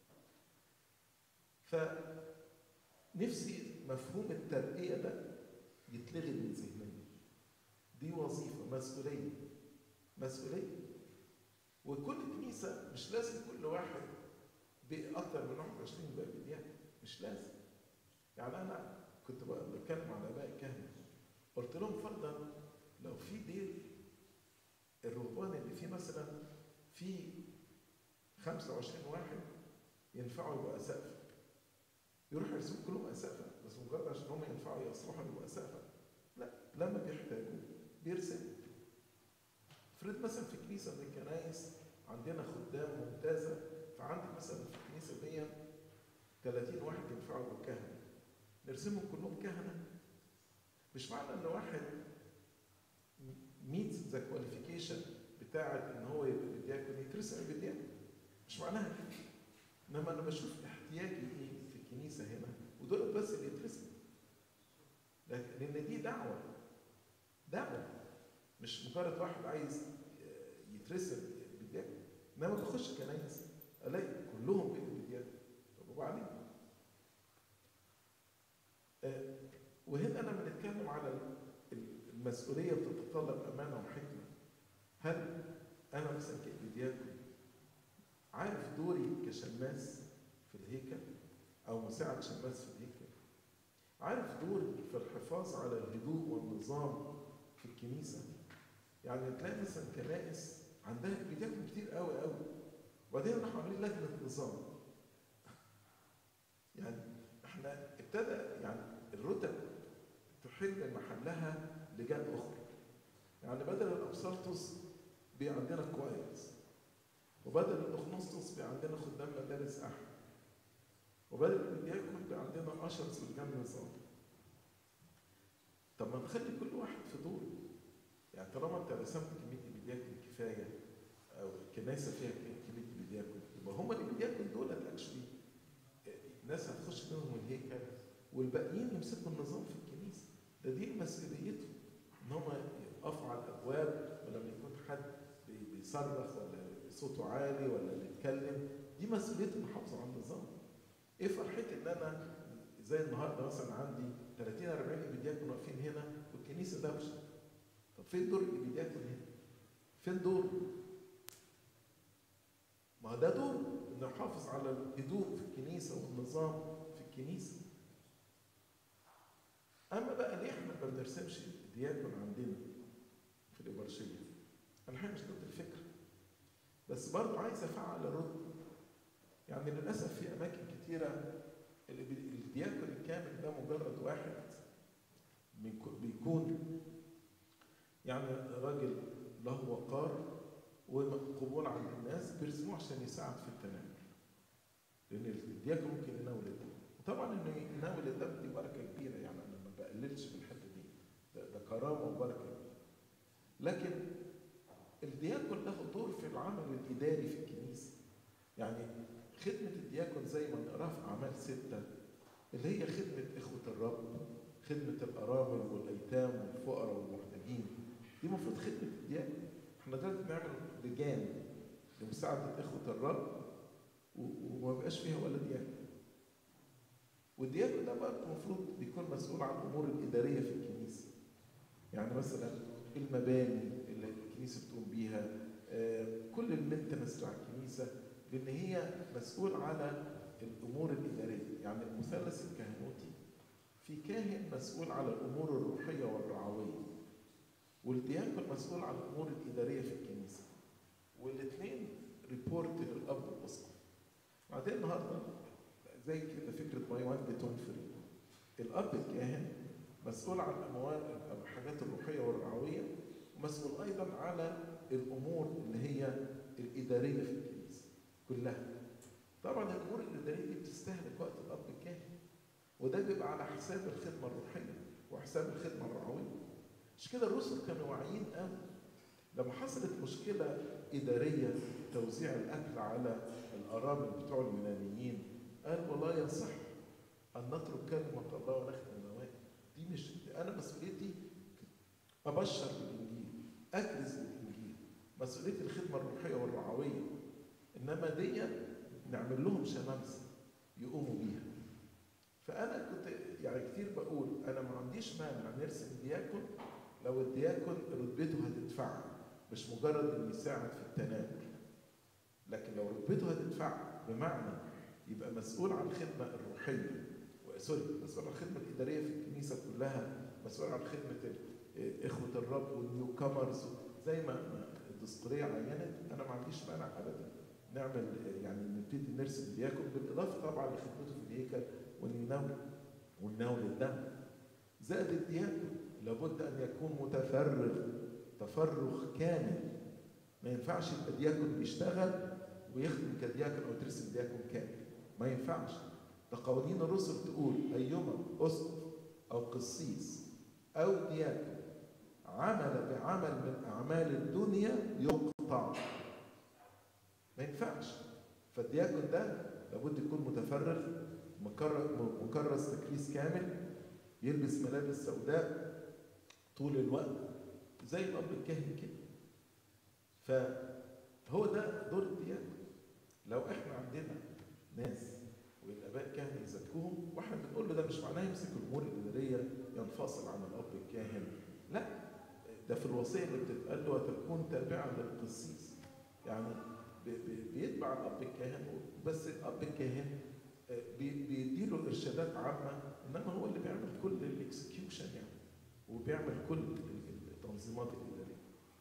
فنفسي مفهوم الترقيه ده يتلغي من ذهننا. دي وظيفه، مسؤوليه مسؤوليه وكل كنيسه مش لازم كل واحد باكثر من واحد وعشرين بقى بديان، مش لازم. يعني انا كنت بتكلم على اباء الكهنه، قلت لهم فرضا لو في دير الرهبان اللي فيه مثلا في خمسة وعشرين واحد ينفعوا يبقوا اسقفه، يروح يرسموا كلهم اسقفه، بس مجرد عشان هم ينفعوا يصلحوا يبقوا اسقفه؟ لا، لما بيحتاجوا بيرسموا. افرض مثلا في كنيسه من الكنائس عندنا خدام ممتازه، فعندك مثلا في الكنيسه دي ثلاثين واحد ينفعوا يبقوا كهنه، نرسمهم كلهم كهنه؟ مش معنى ان واحد ميت ذا كواليفيكيشن بتاعت ان هو يبقى بدياكون يترسم بدياكون، مش معناها كده. انما انا بشوف احتياجي ايه في الكنيسه هنا، ودول بس اللي يترسموا، لان دي دعوه دعوه مش مجرد واحد عايز يترسم بدياكون. انما بخش كنايس الاقي كلهم بقوا بدياكون، طب وبعدين؟ آه وهنا انا بنتكلم على المسؤوليه بتتطلب امانه وحكمه. هل انا مثلا كبدياكون عارف دوري كشماس في الهيكل او مساعد شماس في الهيكل؟ عارف دوري في الحفاظ على الهدوء والنظام في الكنيسة؟ يعني تلاقي مثلا كنائس عندها بيدياكون كتير قوي قوي، وبعدين راحوا عاملين لجنة نظام. يعني احنا ابتدى يعني الرتب تحل محلها لجان اخرى. يعني بدل الابسلطس بي عندنا كويس، وبدل الاخنسطس بي عندنا خدام مدارس احد، وبدل الدياكون بي عندنا اشرس لجان نظام. طب ما نخلي كل واحد في دوره. يعني طالما انت رسمت كميه الدياكون كفايه، او الكنيسه فيها كميه الدياكون، يبقى هم اللي الدياكون دول اكشلي الناس هتخش منهم الهيكل، والباقيين يمسكوا النظام في الكنيسه. ده دي مسؤوليتهم، ان هم يقفوا على الابواب، ولما يكون حد بيصرخ ولا صوته عالي ولا بيتكلم، دي مسؤوليه المحافظه على النظام. ايه فرحتي ان انا زي النهارده مثلا عندي ثلاثين أربعين ابيدياكون واقفين هنا والكنيسه دوشه. طب فين دور الابيدياكون هنا؟ فين دوره؟ ما ده دور انه يحافظ على الهدوء في الكنيسه والنظام في الكنيسه. اما بقى ليه احنا ما بنرسمش الدياكون عندنا في الابرشيه؟ انا الحقيقه مش ضد الفكره، بس برضه عايز افعل الرد. يعني للاسف في اماكن كتيره الدياكون الكامل ده مجرد واحد بيكون يعني راجل له وقار وقبول عند الناس، بيرسموه عشان يساعد في التناول. لان الدياكون ممكن يناول الدم، وطبعا انه يناول الدم دي بركه كبيره، يعني انا ما بقللش من الحته دي، ده, ده كرامه وبركه كبيره. لكن الدياكون له دور في العمل الاداري في الكنيسه. يعني خدمه الدياكون زي ما نقراها في اعمال سته، اللي هي خدمه اخوه الرب، خدمه الارامل والايتام والفقراء والمحتاجين، دي المفروض خدمه الدياكون. احنا دلوقتي بنعمل لجان لمساعده اخوه الرب وما بقاش فيها ولا دياكون. والدياكون ده برضه المفروض بيكون مسؤول عن الامور الاداريه في الكنيسه. يعني مثلا المباني اللي الكنيسه بتقوم بيها، آه، كل المينتنس بتاع الكنيسه، لان هي مسؤول على الامور الاداريه. يعني المثلث الكهنوتي في كاهن مسؤول على الامور الروحيه والرعويه، والدياكون مسؤول على الامور الاداريه في الكنيسه، والاثنين ريبورت للاب والاسقف. بعدين النهارده زي كده فكره باي وان بتنفري، الاب الكاهن مسؤول عن الاموال الحاجات الروحيه والرعويه، ومسؤول ايضا على الامور اللي هي الاداريه في الكنيسه كلها. طبعا الامور الاداريه دي بتستهلك وقت الاب الكاهن، وده بيبقى على حساب الخدمه الروحيه وحساب الخدمه الرعويه. مش كده الرسل كانوا واعيين قوي لما حصلت مشكله اداريه، توزيع الاكل على الارامل بتوع اليونانيين، قال والله يصح ان نترك كلمه الله ونخدم النوائب. دي مش انا مسؤوليتي ابشر بالانجيل، اكرز بالانجيل، مسؤوليه الخدمه الروحيه والرعويه، انما دي نعمل لهم شمامسه يقوموا بيها. فانا كنت يعني كتير بقول انا ما عنديش مانع نرسم دياكون لو الدياكون رتبته هتدفع، مش مجرد انه يساعد في التناول. لكن لو رتبته هتدفع بمعنى يبقى مسؤول عن الخدمه الروحيه، سوري مسؤول عن الخدمه الاداريه في الكنيسه كلها، مسؤول عن خدمه اخوه الرب والنيو كامرز زي ما الدستوريه عينت، انا ما عنديش مانع ابدا نعمل يعني نبتدي نرسم دياكون، بالاضافه طبعا لخدمته في الهيكل والناول والناول الدم. زائد الدياكون لابد ان يكون متفرغ تفرغ كامل. ما ينفعش يبقى دياكون بيشتغل ويخدم كدياكون او ترسم دياكون كامل، ما ينفعش. ده قوانين الرسل تقول ايما اسقف او قسيس او دياكون عمل بعمل من اعمال الدنيا يقطع، ما ينفعش. فالدياكون ده لابد يكون متفرغ، مكرس تكريس كامل، يلبس ملابس سوداء طول الوقت زي الاب الكاهن كده. فهو ده دور الدياكون. لو احنا عندنا ناس والاباء الكهنه يزكوهم، واحنا بنقول له ده مش معناه يمسك الامور الاداريه ينفصل عن الاب الكاهن، لا، ده في الوصيه اللي بتتقال له وتكون تابعا للقسيس. يعني بيتبع الاب الكاهن، بس الاب الكاهن بيديله ارشادات عامه ان انما هو اللي بيعمل كل الاكسكيوشن يعني، وبيعمل كل التنظيمات الاداريه.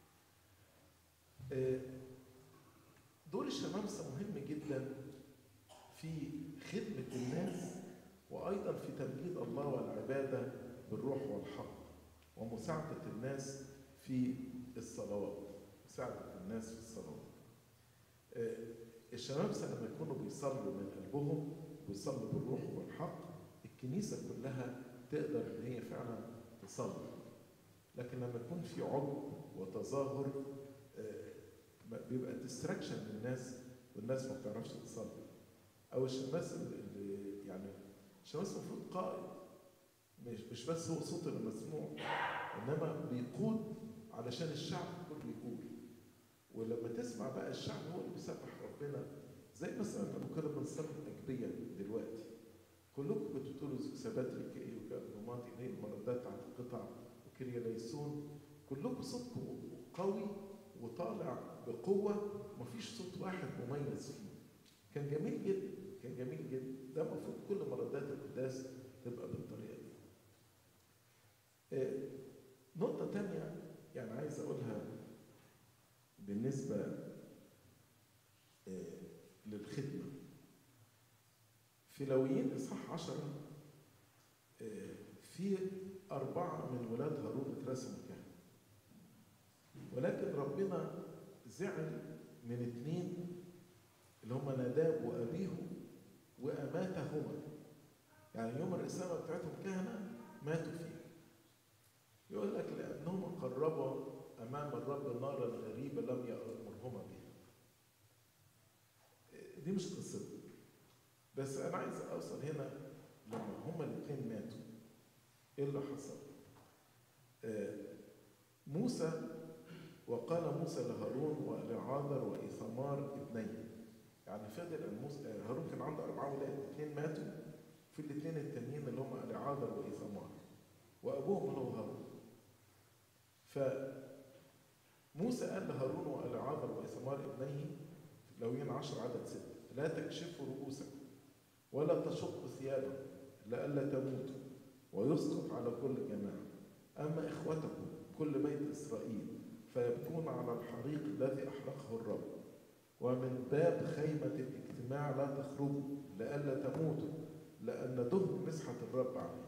دور الشمامسه مهم جدا في خدمه الناس، وايضا في تمجيد الله والعباده بالروح والحق، ومساعده الناس في الصلوات، مساعده الناس في الصلوات. الشمامسه لما يكونوا بيصلوا من قلبهم ويصلوا بالروح والحق، الكنيسه كلها تقدر ان هي فعلا تصلي. لكن لما يكون في عجب وتظاهر بيبقى ديستراكشن للناس، والناس ما بتعرفش تصلي. او الشماس اللي يعني الشماس المفروض قائد، مش مش بس هو صوته اللي مسموع، انما بيقود علشان الشعب كله يقول. ولما تسمع بقى الشعب هو اللي بيسبح ربنا، زي مثلا لما كنا بنصلي الأجبية دلوقتي، كلكم كنتوا بتقولوا ثبات ركائي وكأنوماتي اللي هي المردات على القطع وكريا ليسون، كلكم صوتكم قوي وطالع بقوة، مفيش صوت واحد مميز فيه. كان جميل جدا، كان جميل جدا. ده المفروض كل مردات القداس تبقى بالطريقة دي. آه نقطة تانية يعني عايز أقولها بالنسبة آه للخدمة. في لاويين إصحاح عشرة آه في أربعة من ولاد هارون اترسموا كهنة، ولكن ربنا زعل من اثنين اللي هم ناداب وأبيه وأماتهما، يعني يوم الرسالة بتاعتهم كهنة ماتوا فيه. يقول لك لأنهم قربوا أمام الرب نارا غريبة لم يأمرهما بها. دي مش قصتنا، بس أنا عايز أوصل هنا لما هما الاثنين ماتوا إيه اللي حصل؟ آه موسى وقال موسى لهارون ولعاذر وإيثمار ابنيه، يعني فضل موسى هارون كان عنده أربعة ولاد، اثنين ماتوا، في الاثنين التانيين اللي هم لعاذر وإيثمار، وأبوهم هو هارون. فموسى قال لهارون ولعاذر وإيثمار ابنيه في لاويين عشرة عدد ستة: لا تكشفوا رؤوسكم ولا تشقوا ثيابكم لئلا تموتوا ويسقط على كل جماعة. أما إخوتكم كل بيت إسرائيل فيبكون على الحريق الذي أحرقه الرب، ومن باب خيمة الاجتماع لا تخرجوا لئلا تموتوا، لأن دهن مسحة الرب عليه.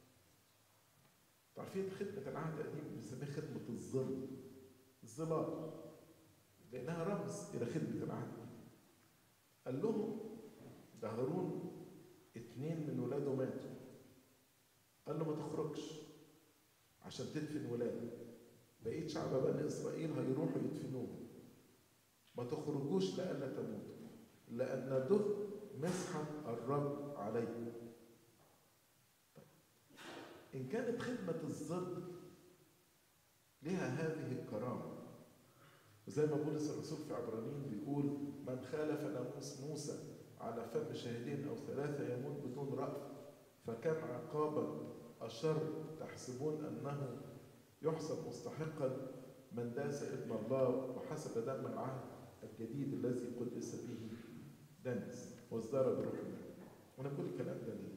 تعرفين خدمة العهد القديم بنسميها خدمة الظل، الظلال، لأنها رمز إلى خدمة العهد الجديد. قال لهم ده هارون اتنين من ولاده ماتوا، قال له ما تخرجش عشان تدفن ولادك، بقيت شعب بني إسرائيل هيروحوا يدفنوهم، ما تخرجوش لئلا تموتوا لأن دهن مسحة الرب عليكم. طيب. إن كانت خدمة الظل لها هذه الكرامة، وزي ما بولس الرسول في عبرانيين بيقول: من خالف ناموس موسى على فم شاهدين أو ثلاثة يموت بدون رأف، فكم عقابا أشر تحسبون أنه يحسب مستحقا من داس ابن الله وحسب دم العهد الجديد الذي قدس به دنس وازدرى بروح الله. وانا كل الكلام ده ليه؟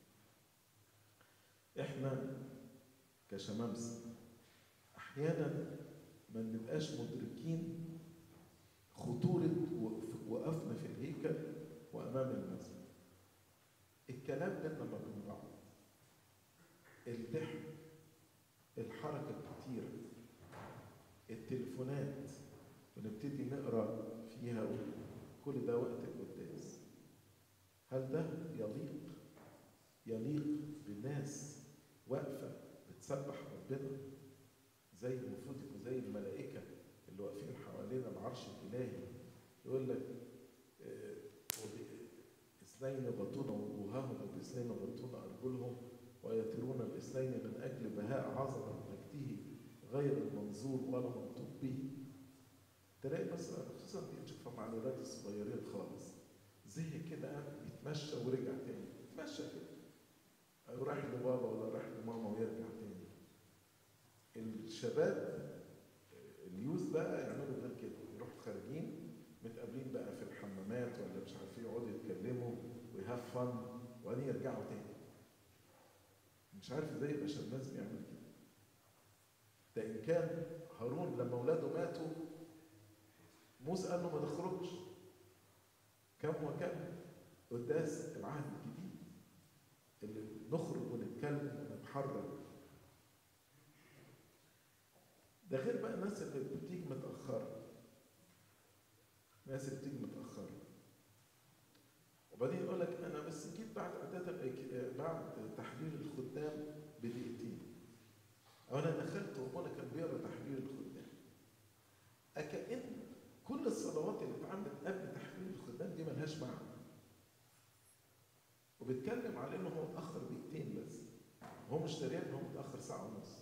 احنا كشمامسة احيانا ما بنبقاش مدركين خطورة وقفنا في الهيكل وامام المسجد. الكلام بيننا ما بين بعض، الضحك، الحركة الكتيرة، التليفونات ونبتدي نقرا فيها، كل ده وقت القداس. هل ده يليق يليق بالناس واقفه بتسبح ربنا زي المفروض يكون زي الملائكه اللي واقفين حوالين العرش الالهي؟ يقول لك اثنين يغطون وجوههم وباثنين يغطون ارجلهم ويطيرون باثنين من اجل بهاء عظمه مجده غير المنظور ولا منطوق به. تلاقي مثلا خصوصا دي نشوفها مع الولاد الصغيرين خالص، زي كده يتمشى ورجع تاني، يتمشى كده او رايح لبابا ولا رايح لماما ويرجع تاني. الشباب اليوث بقى يعملوا غير كده، يروحوا خارجين متقابلين بقى في الحمامات ولا مش عارف ايه، يقعدوا يتكلموا ويهاف فن وبعدين يرجعوا تاني. مش عارف ازاي يبقى شماس بيعمل كده. ده ان كان هارون لما اولاده ماتوا موسى قال له ما تخرجش، كم وكم قداس العهد الجديد اللي نخرج ونتكلم ونتحرك. ده غير بقى الناس اللي بتيجي متأخرة، الناس اللي بتيجي متأخرة وبعدين يقول لك أنا بس جيت بعد عادة بعد تحرير الخدام بدقيقتين، أو أنا دخلت وأبونا كان بيقرا تحرير الخدام. أكأن كل الصلوات اللي اتعملت قبل تحرير الخدام دي ملهاش معنى، وبيتكلم على إنه هو اتأخر دقيقتين بس، وهو مش دريان إن هو متأخر ساعة ونص.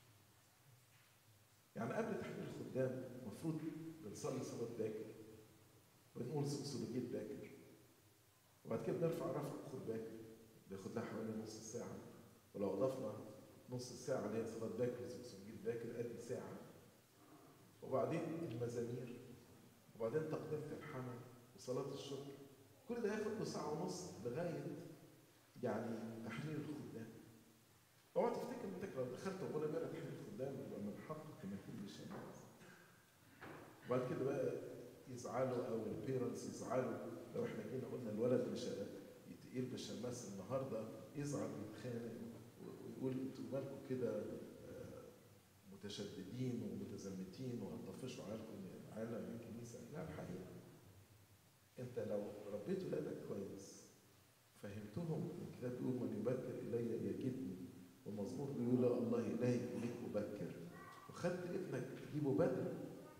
يعني قبل تحرير الخدام المفروض بنصلي صلاة باكر، بنقول سكسولوجية باكر، وبعد كده بنرفع رفع بخور باكر بياخد لها حوالي نص ساعة، ولو أضفنا نص ساعة اللي هي صلاة باكر وسكسولوجية باكر أدي ساعة، وبعدين المزامير، وبعدين تقدمة الحمل وصلاة الشكر. كل ده ياخد له ساعة ونص لغاية يعني تحرير الخدام. اوعى تفتكر انك لو دخلت وابونا بيقرا تحرير الخدام يبقى من حقك انك تيجي الشماس. وبعد كده بقى يزعلوا او البيرنتس يزعلوا لو احنا جينا قلنا الولد مش يتقيل بالشماس النهارده، يزعل ويتخانق ويقول انتوا مالكم كده متشددين ومتزمتين وهتطفشوا عيالكم عيالنا من الكنيسه. لا، الحقيقه انت لو ربيت ولادك كويس فهمتهم، الكتاب بيقول من يبكر الي يجدني، والمزمور بيقول الله الهي اليك ابكر، وخدت ابنك تجيبه بدري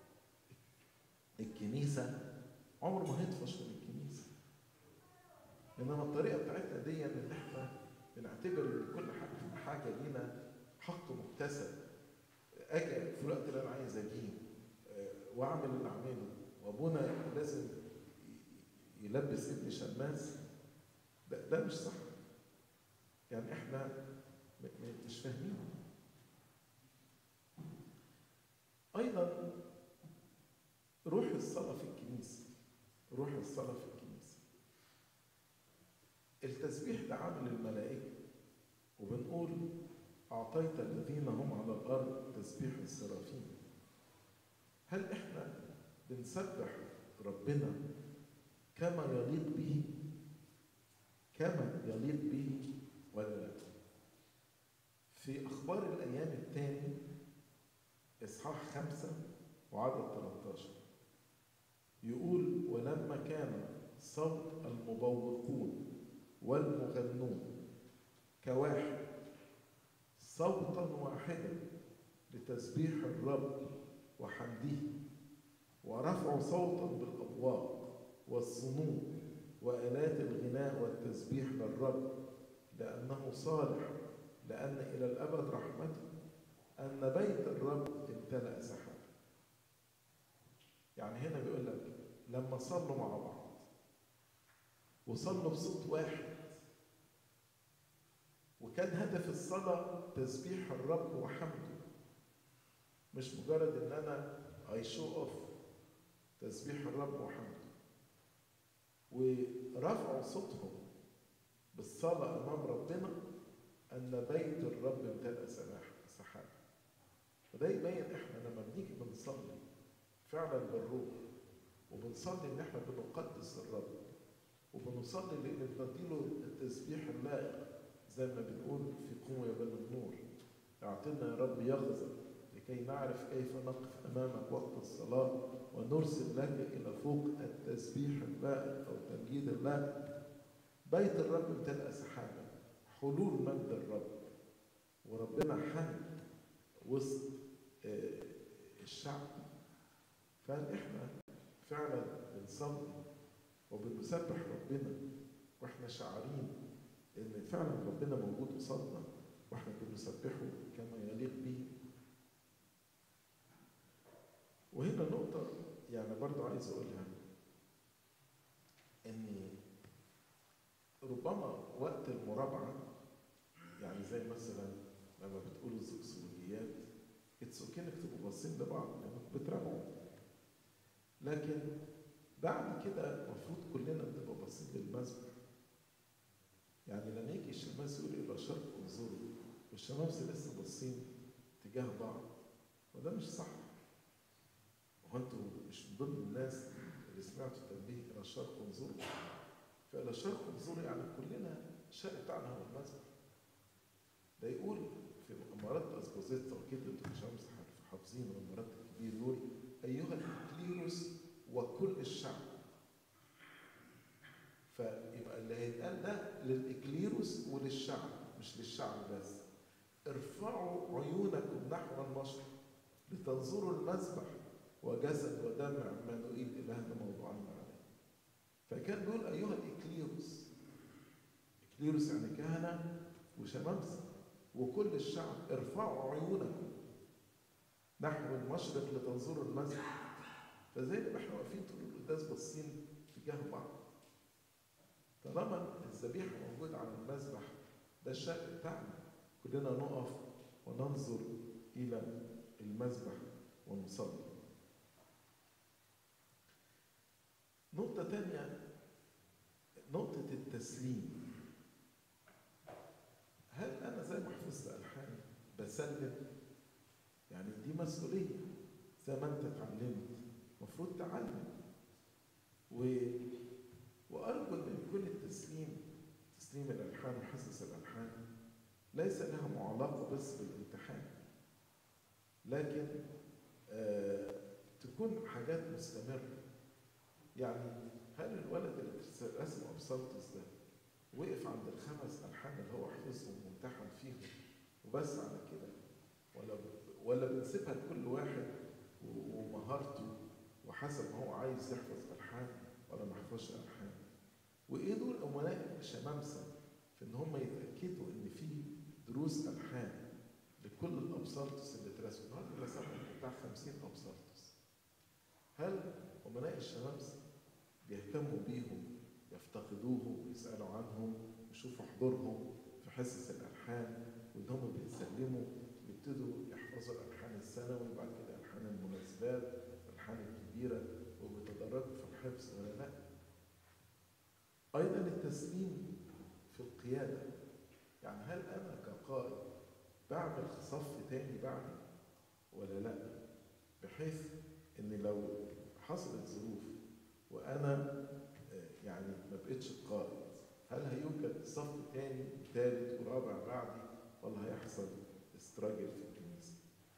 الكنيسه عمره ما هيطفش من الكنيسه. انما الطريقه بتاعتنا دي ان احنا بنعتبر ان كل حاجه حاجه لينا حق مكتسب، اجي في الوقت اللي انا عايز اجيه واعمل اللي اعمله، وابونا لازم يلبس ابني شماس. ده, ده مش صح. يعني احنا مش فاهمين. ايضا روح الصلاه في الكنيسه، روح الصلاه في الكنيسه التسبيح ده عمل الملائكه، وبنقول اعطيت الذين هم على الارض تسبيح السرافين. هل احنا بنسبح ربنا كما يليق به، كما يليق به ولا لا؟ في اخبار الايام الثاني اصحاح خمسة وعدد ثلاثة عشر يقول ولما كان صوت المبوقون والمغنون كواحد صوتا واحدا لتسبيح الرب وحمده، ورفعوا صوتا بالابواق والصنوع وآلات الغناء والتسبيح للرب لأنه صالح، لأن إلى الأبد رحمته، أن بيت الرب امتلأ سحابا. يعني هنا بيقول لك لما صلوا مع بعض وصلوا بصوت واحد، وكان هدف الصلاة تسبيح الرب وحمده، مش مجرد إن أنا I show off، تسبيح الرب وحمده، ورفعوا صوتهم بالصلاة أمام ربنا أن بيت الرب امتلأ سحاب. وده يبين إحنا لما بنيجي بنصلي فعلا بالروح، وبنصلي إن إحنا بنقدس الرب، وبنصلي لأن بنديله التسبيح اللائق زي ما بنقول في قوم يا بني النور، اعطنا يا رب يغزر لكي نعرف كيف نقف أمامك وقت الصلاة ونرسل لك إلى فوق التسبيح اللائق أو التمجيد اللائق. بيت الرب امتلأ سحابا، حلول مجد الرب، وربنا حمد وسط الشعب. فإحنا فعلا بنصلي وبنسبح ربنا واحنا شاعرين ان فعلا ربنا موجود قصادنا، واحنا بنسبحه كما يليق به. وهنا نقطة يعني برضو عايز اقولها، ان ربما وقت المرابعة، يعني زي مثلا لما بتقولوا الزوجيات اتس اوكي انك تبقوا باصين لبعض لانكم بتراجعوا، لكن بعد كده المفروض كلنا بنبقى باصين للمسبح. يعني لما يجي الشماس يقول الى شرق انظروا والشمامسة لسه باصين تجاه بعض، وده مش صح. هو انتوا مش من ضمن الناس اللي سمعتوا التنبيه الى الشرق انظروا؟ فالى الشرق انظروا يعني كلنا الشرق بتاعنا هو المسبح. ده يقول في امارات اسبوزيتا، واكيد انتوا كشمس حافظين الامارات الكبير، يقول ايها الكليروس وكل الشعب. فيبقى اللي هيتقال ده للإكليروس وللشعب، مش للشعب بس. ارفعوا عيونكم نحو المشرق لتنظروا المذبح وجسد ودم عمانوئيل إلهنا موضوعين عليه. فكان بيقول أيها الإكليروس، إكليروس يعني كهنة وشمامسة وكل الشعب، ارفعوا عيونكم نحو المشرق لتنظروا المذبح. فزي ما احنا واقفين طول القداس باصين تجاه بعض، طالما الذبيحة موجود على المذبح ده الشرق بتاعنا، كلنا نقف وننظر إلى المذبح ونصلي. نقطة تانية، نقطة التسليم. هل أنا زي ما حفظت ألحان بسلم؟ يعني دي مسؤولية، زي ما أنت اتعلمت المفروض تعلم. و وأرجو أن يكون التسليم، تسليم الألحان وحصص الألحان ليس لها معلقة بس بالامتحان، لكن آه تكون حاجات مستمرة. يعني هل الولد اللي رسم أبسلطس ده وقف عند الخمس ألحان اللي هو حفظهم وامتحن فيهم وبس على كده، ولا ولا بنسيبها لكل واحد ومهارته وحسب ما هو عايز يحفظ ألحان ولا ما يحفظش ألحان؟ وإيه دور أمناء الشمامسة في إن هم يتأكدوا إن في دروس ألحان لكل الأبسلطس اللي اترسموا؟ النهارده رسموا بتاع خمسين أبسلطس. هل أمناء الشمامسة بيهتموا بيهم، يفتقدوهم ويسألوا عنهم ويشوفوا حضورهم في حصص الألحان، وإن هم بيتسلموا يبتدوا يحفظوا الألحان الثانوي وبعد كده ألحان المناسبات والألحان الكبيرة وبيتدرجوا في الحفظ ولا لا؟ أيضا التسليم في القيادة. يعني هل أنا كقائد بعمل صف تاني بعدي ولا لا؟ بحيث إن لو حصلت ظروف وأنا يعني ما بقتش القائد، هل هيوجد صف تاني ثالث ورابع بعدي ولا هيحصل استراجل في الكنيسة؟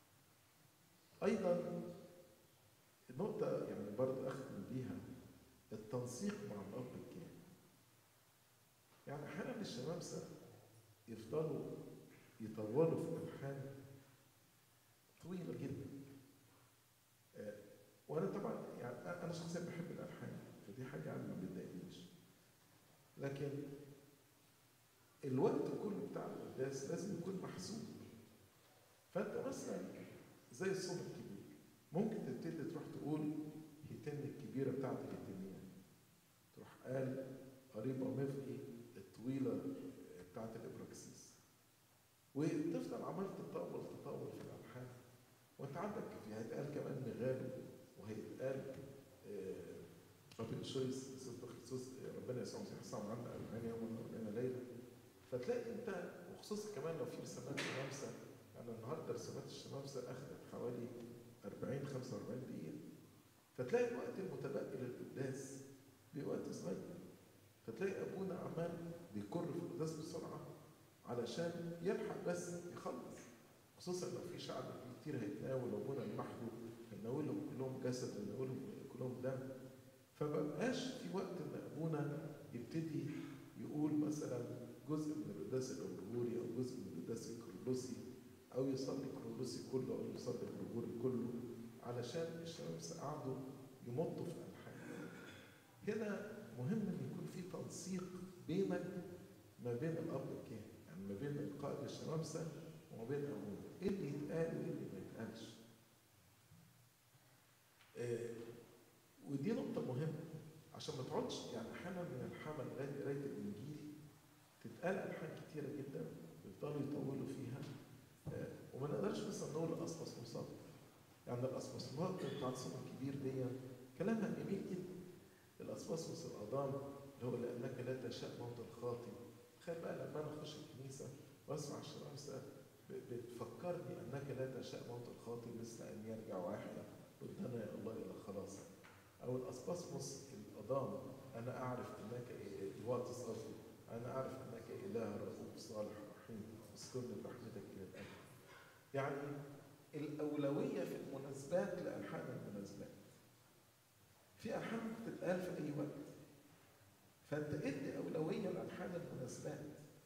أيضا النقطة يعني برضه أختم بيها التنسيق مع الأب الكاهن. يعني أحيانا الشمامسة يفضلوا يطولوا في ألحان طويلة جدا. آه وأنا طبعا يعني أنا شخصيا بحب الألحان، فدي حاجة يعني ما بتضايقنيش. لكن الوقت كله بتاع القداس لازم يكون محسوب. فأنت مثلا زي الصوم الكبير ممكن تبتدي تروح تقول هيتين الكبيرة بتاعت الهيتينية، تروح قال قريبة مفقي الطويلة بتاعت الإبراكسيس، وتفضل عمال تطول تطول في الألحان. وأنت عندك هيتقال كمان مغالب، وهيتقال ربنا شويس خصوص ربنا يسوع المسيح صام عنا ألحان يوم ولنا ليلة. فتلاقي أنت وخصوصا كمان لو في رسمات شمامسة، أنا النهارده رسمات الشمامسة أخذت حوالي أربعين خمسة وأربعين دقيقة، فتلاقي الوقت المتبقي للقداس بوقت صغير، فتلاقي أبونا عمال بيكر في القداس بسرعة علشان يلحق بس يخلص، خصوصا لو في شعب كتير هيتناول وأبونا المحدود هيناولهم كلهم جسد ويناولهم كلهم دم. فمبقاش في وقت إن أبونا يبتدي يقول مثلا جزء من القداس الأرجوري أو جزء من القداس الكرولوسي أو يصلي كرولوسي كله أو يصلي أرجوري كله، علشان الشمامسة قعدوا يمطوا في الألحان. هنا مهم إن يكون في تنسيق بينك ما بين الأب الكاهن، يعني ما بين القائد الشمامسة وما بين أبونا، إيه اللي يتقال وإيه اللي ما يتقالش. آه ودي نقطة مهمة عشان ما تقعدش يعني أحيانا من الحمل لغاية قراية الإنجيل تتقال ألحان كتيرة جدا يفضلوا يطولوا فيها، آه وما نقدرش مثلا نقول الأسقف مصاب. يعني الأسقف بتاع الصوم الكبير دي كلامها جميل جدا. الأسقف الأضام اللي هو لأنك لا تشاء موت الخاطئ. تخيل بقى لما أنا أخش الكنيسة وأسمع الشمامسة بتفكرني انك لا تشاء موت الخاطئ مثل ان يرجع واحد ردنا يا الله الى خلاصك. او الاسباسموس الأضام، انا اعرف انك الواتس قصدي انا اعرف انك اله رؤوف صالح رحيم اذكرني برحمتك الى الابد. يعني الاولويه في المناسبات لالحان المناسبات. في الحان بتتقال في اي وقت، فانت ادي اولويه لالحان المناسبات.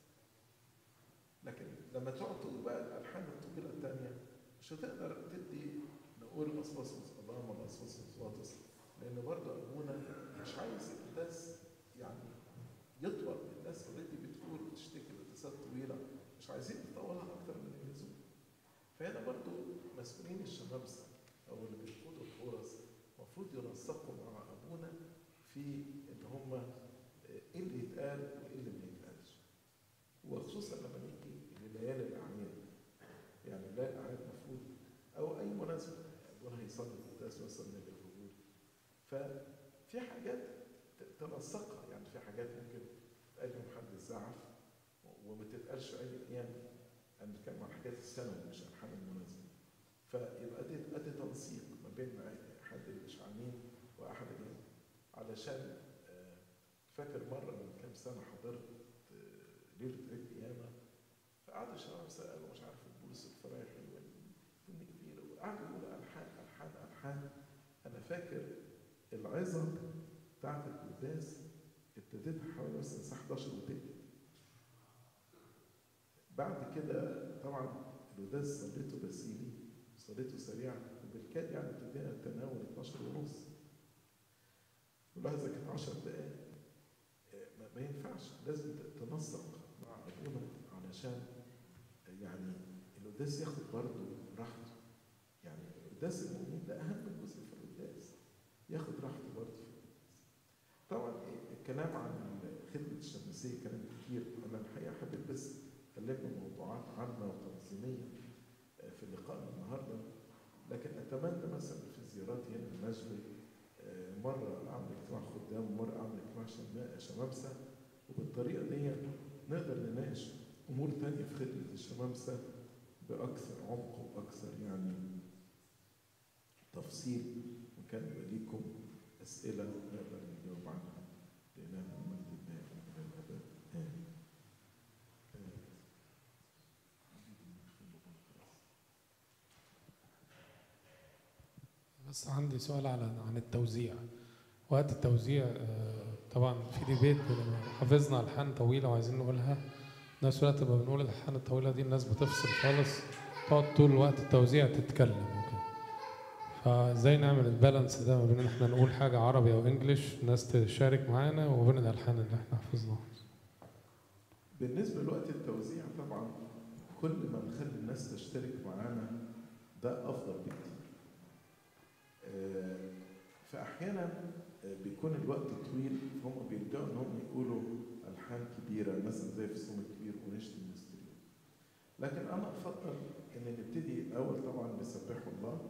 لكن لما تقعد تقول بقى الالحان الطويله الثانيه مش هتقدر تدي نقول اسباسموس أضام ولا اسباسموس واتس، لان برضه ابونا مش عايز القداس يعني يطول. الناس اوريدي بتقول بتشتكي القداسات طويله، مش عايزين نطولها اكتر من اللزوم. فهنا برضه مسؤولين الشمامسه او اللي بيقودوا الكورس المفروض ينسقوا مع ابونا في ان هم ايه اللي يتقال وايه اللي ما يتقالش. وخصوصا لما نيجي لليالي الاعياد، يعني ليالي الاعياد المفروض او اي مناسبه ابونا هيصلي القداس ويصلي للحضور، ففي حاجات تنسقها. يعني في حاجات ممكن تتقال يوم حد الزعف وما تتقالش اي ايام. انا بتكلم عن حاجات السنه مش الحان المناسبه. فيبقى دي ادي تنسيق ما بين حد الاشعانين واحد الايام. علشان فاكر مره من كام سنه حضرت ليله عيد قيامه، فقعدوا الشباب سالوا مش عارف البولس الفرايحي والفن كبيره وقعدوا يقولوا الحان الحان الحان. انا فاكر العظه بتاعت القداس ابتديتها حوالي مثلا الساعه حداشر وتلت. بعد كده طبعا القداس صليته بسيلي صليته سريعا وبالكاد يعني ابتدينا التناول اتناشر ونص. واللحظه كانت عشر دقائق. ما ينفعش، لازم تنسق مع ابونا علشان يعني القداس ياخد برضه راحته. يعني القداس المؤمن ده اهم جزء في القداس، ياخد راحته برضه في القداس. طبعا الكلام عن خدمه الشمسيه كلام كتير. انا الحقيقه حبيت بس اتكلم موضوعات عامه وتنظيميه في لقائنا النهارده، لكن اتمنى مثلا في زياراتي هنا المسجد مره اعمل اجتماع خدام ومره اعمل اجتماع شمامسه، وبالطريقه دي نقدر نناقش امور ثانيه في خدمه الشمامسه باكثر عمق واكثر يعني تفصيل، وكان يبقى ليكم اسئله نقدر نجاوب عنها لانها المجد الدائم الى الابد. امين. بس عندي سؤال على عن التوزيع. وقت التوزيع طبعا في ديبيت، حافظنا الحان طويله وعايزين نقولها، نفس الوقت لما بنقول الالحان الطويله دي الناس بتفصل خالص، تقعد طول وقت التوزيع تتكلم وكده. فازاي نعمل البالانس ده ما بين ان احنا نقول حاجه عربي او انجليش الناس تشارك معانا وما بين الالحان اللي احنا حافظناها؟ بالنسبه لوقت التوزيع طبعا كل ما نخلي الناس تشترك معانا ده افضل بكتير. فاحيانا بيكون الوقت طويل فهم بيلجأوا ان هم يقولوا الحان كبيره مثلا زي في الصوم الكبير ونشتم المستريون. لكن انا افضل ان نبتدي الاول طبعا بسبحوا الله،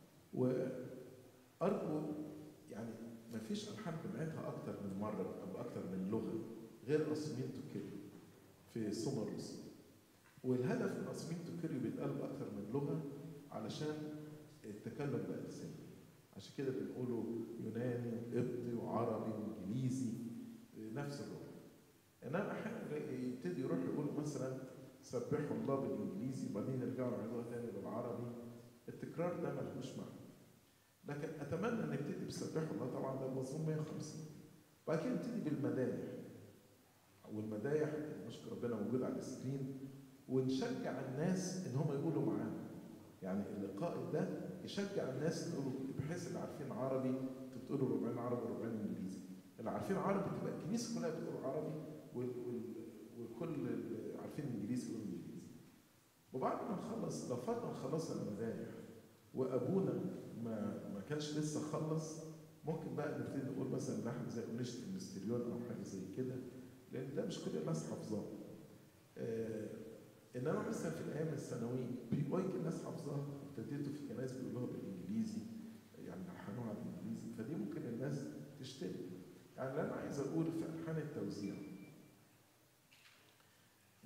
وارجو يعني ما فيش الحان بنعيدها اكتر من مره او اكتر من لغه غير اسمينتو كيريو في صوم الرسل. والهدف من اسمينتو كيريو بيتقال باكتر من لغه علشان التكلم بألسنة. عشان كده بنقوله يوناني وقبطي وعربي وانجليزي نفس اللغه. انما احيانا يبتدي يروح يقول مثلا سبحوا الله بالانجليزي وبعدين يرجعوا يعيدوها تاني بالعربي. التكرار ده ملهوش معنى. لكن اتمنى ان نبتدي بسبحوا الله، طبعا ده مضمون مية وخمسين. بعد كده نبتدي بالمدايح. والمدايح نشكر ربنا موجود على السكرين، ونشجع الناس ان هم يقولوا معانا. يعني اللقاء ده يشجع الناس يقولوا، بحيث اللي عارفين عربي انتوا بتقولوا ربعين عربي وربعين انجليزي، اللي عارفين عربي تبقى الكنيسه كلها بتقول عربي وكل اللي عارفين انجليزي يقولوا انجليزي. وبعد ما نخلص لو فضلنا خلصنا المدايح وابونا ما ما كانش لسه خلص، ممكن بقى نبتدي نقول مثلا لحن زي ونشتم المستريون او حاجه زي كده، لان ده مش كل الناس حافظاه. آه انما مثلا في الايام الثانويه بيبقى الناس حافظاها، ابتديتوا في كنايس بيقولوها بالانجليزي يعني لحنوها بالانجليزي، فدي ممكن الناس تشترك. يعني اللي انا عايز اقول في الحان التوزيع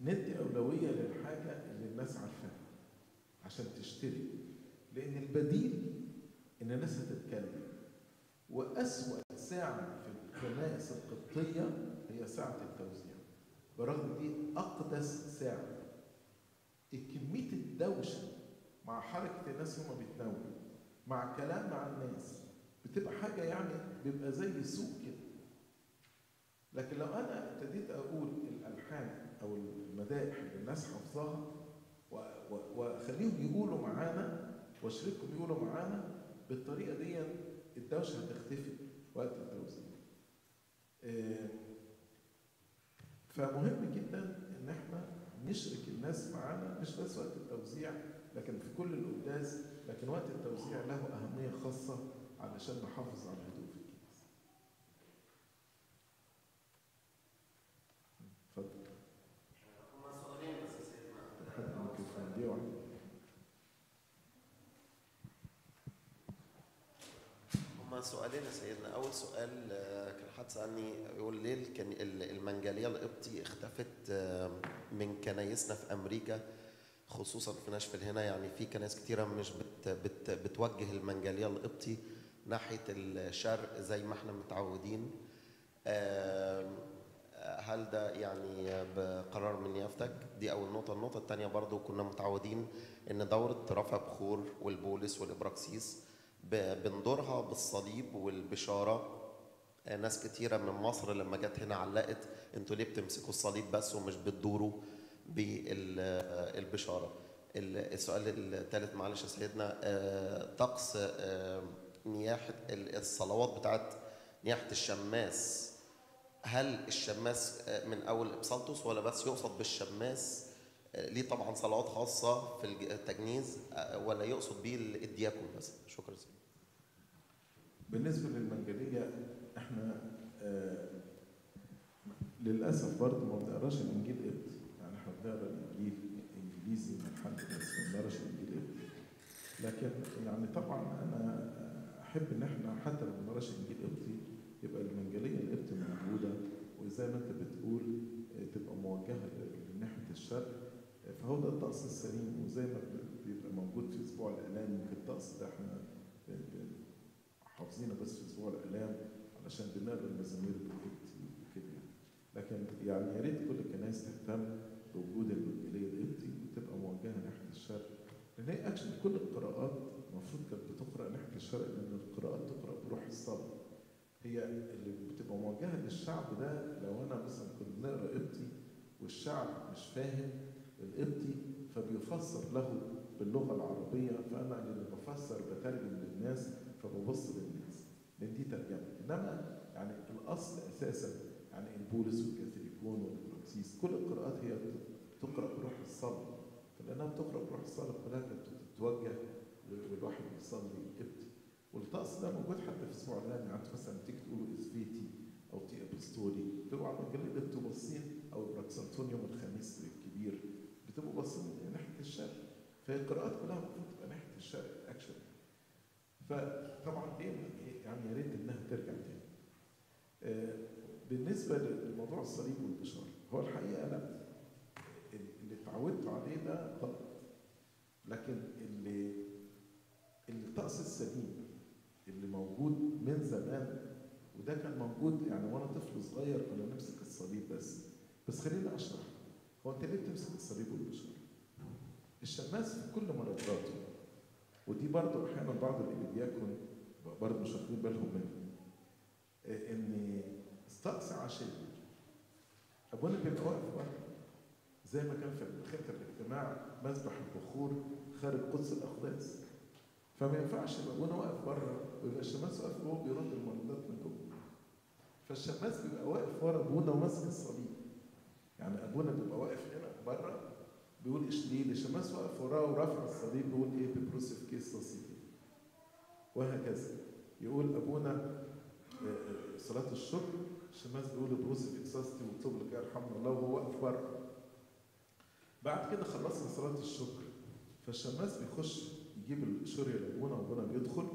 ندي أولوية للحاجة اللي الناس عارفاها عشان تشتري، لأن البديل إن الناس هتتكلم. وأسوأ ساعة في الكنائس القبطية هي ساعة التوزيع، برغم دي أقدس ساعة. كمية الدوشة مع حركة الناس هما بيتناولوا مع كلام مع الناس بتبقى حاجة يعني بيبقى زي سوق كده. لكن لو أنا ابتديت أقول الألحان أو المدائح اللي الناس حافظاها وأخليهم يقولوا معانا وأشركهم يقولوا معانا، بالطريقة دي الدوشة هتختفي وقت التوزيع. فمهم جدا إن احنا نشرك الناس معانا، مش بس وقت التوزيع لكن في كل القداس، لكن وقت التوزيع له أهمية خاصة علشان نحافظ على الهدوء في الكنيسة. اتفضل. هما سؤالين بس يا سيدنا. حد الميكروفون دي واحدة. هما سؤالين يا سيدنا. أول سؤال كان حد سألني يقول ليه المنجلية القبطي اختفت من كنايسنا في أمريكا، خصوصا في ناشفيل هنا. يعني في كنايس كتيرة مش بت بت بتوجه المنجلية القبطي ناحية الشرق زي ما احنا متعودين. هل ده يعني بقرار من يافتك؟ دي أول نقطة. النقطة الثانية برضو كنا متعودين إن دورة رفع بخور والبولس والإبراكسيس بندورها بالصليب والبشارة. ناس كتيرة من مصر لما جت هنا علقت انتوا ليه بتمسكوا الصليب بس ومش بتدوروا بالبشارة. السؤال الثالث معلش يا سيدنا، طقس نياحة الصلوات بتاعت نياحة الشماس، هل الشماس من أول إبسالتوس ولا بس يقصد بالشماس ليه طبعا صلوات خاصة في التجنيز، ولا يقصد بيه الدياكون بس؟ شكرا سيدنا. بالنسبة للمنجلية احنا آه للأسف برضه ما بنقراش الإنجيل قبطي، يعني احنا بنقرا الإنجيل إنجليزي من حد بس ما بنقراش الإنجيل قبطي. لكن يعني طبعا أنا أحب إن احنا حتى لو ما بنقراش الإنجيل قبطي يبقى المنجلية القبطي موجودة، وزي ما أنت بتقول تبقى موجهة لناحية الشرق، فهو ده الطقس السليم. وزي ما بيبقى موجود في أسبوع الآلام، يمكن الطقس ده احنا حافظينه بس في أسبوع الآلام علشان بنقرا المزامير بالقبطي وكده يعني. لكن يعني يا ريت كل الكنائس تهتم بوجود المنجلية القبطي وتبقى موجهة ناحية الشرق، لأن هي أكشن كل القراءات المفروض كانت بتقرأ ناحية الشرق، لأن القراءات تقرأ بروح الصلاة. هي اللي بتبقى موجهة للشعب ده لو أنا مثلا كنت بنقرا قبطي والشعب مش فاهم القبطي فبيفسر له باللغة العربية، فأنا اللي بفسر بترجم للناس فببص للناس، لأن دي ترجمة. إنما يعني الأصل أساسا يعني البولس والكاثوليكون والبروكسيس كل القراءات هي بتقرأ بروح الصلاة، فلأنها بتقرأ بروح الصلاة كلها كانت بتتوجه والواحد بيصلي قبطي. والطقس ده موجود حتى في أسبوع الآلام، يعني مثلا تيجي تقولوا إسبيتي أو تي أبستولي بتبقوا على المنجلية بتبقوا باصين، أو براكسنتون يوم الخميس الكبير بتبقوا باصين ناحية الشرق، فهي القراءات كلها المفروض تبقى ناحية الشرق أكشن. فطبعا دي يعني يا ريت انها ترجع تاني. آه بالنسبه لموضوع الصليب والبشاره، هو الحقيقه لا، اللي اتعودتوا عليه ده غلط، لكن اللي الطقس السليم اللي موجود من زمان، وده كان موجود يعني وانا طفل صغير كنا نمسك الصليب بس. بس خليني اشرح، هو انت ليه بتمسك الصليب والبشاره؟ الشماس في كل مرضاته، ودي برضه احيانا بعض الابيدياكون برضه مش واخدين بالهم منها، ان طقس عشاء ابونا بيبقى واقف بره زي ما كان في خيمه الاجتماع مذبح البخور خارج قدس الاقداس، فما ينفعش يبقى ابونا واقف بره ويبقى الشماس واقف جوه بيرد المرضات من جوه. فالشماس بيبقى واقف ورا ابونا وماسك الصليب، يعني ابونا بيبقى واقف هنا بره بيقول اشليل، الشماس واقف وراه ورافع الصليب بيقول ايه ببروسيف كيس صليب، وهكذا. يقول ابونا صلاه الشكر، الشماس بيقول بروسيف اكساستي وطب لك يرحمنا الله وهو واقف بره. بعد كده خلصنا صلاه الشكر، فالشماس بيخش يجيب الشوريه لابونا وابونا بيدخل،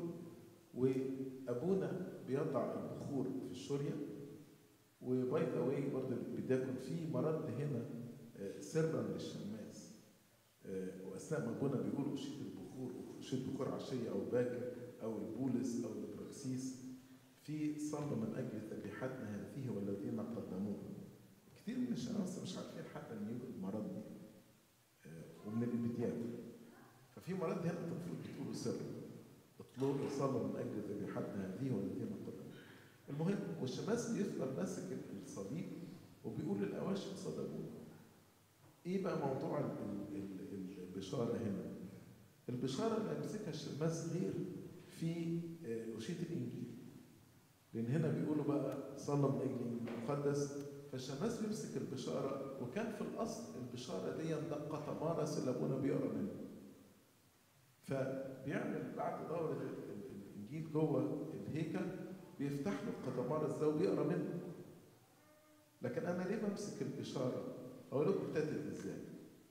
وابونا بيضع البخور في الشوريه. وباي ذا واي برضه بيكون في مرد هنا سرا للشماس. واثناء ما ابونا بيقول اشيد البخور اشيد بخور عشيه او باكر او البولس او البراكسيس، في صلوا من اجل ذبيحتنا هذه والذين قدموه. كثير من الشماس مش عارفين حتى ان يوجد مرض دي ومن الابتداء. ففي مرض هنا المفروض بتقولوا سر، اطلبوا صلوا من اجل ذبيحتنا هذه والذين قدموه. المهم والشماس بيفضل ماسك الصليب وبيقول الاواشم صدقونا. ايه بقى موضوع ال ال البشاره هنا؟ البشاره اللي يمسكها الشماس غير في أشية الانجيل، لان هنا بيقولوا بقى صلى من اجل الانجيل المقدس، فالشماس بيمسك البشاره. وكان في الاصل البشاره دي دقه تمارس اللي ابونا بيقرا منه، فبيعمل بعد دوره الانجيل جوه الهيكل بيفتح له القطمارس ده وبيقرا منه. لكن انا ليه بمسك البشاره؟ اقول لكم ابتدت ازاي.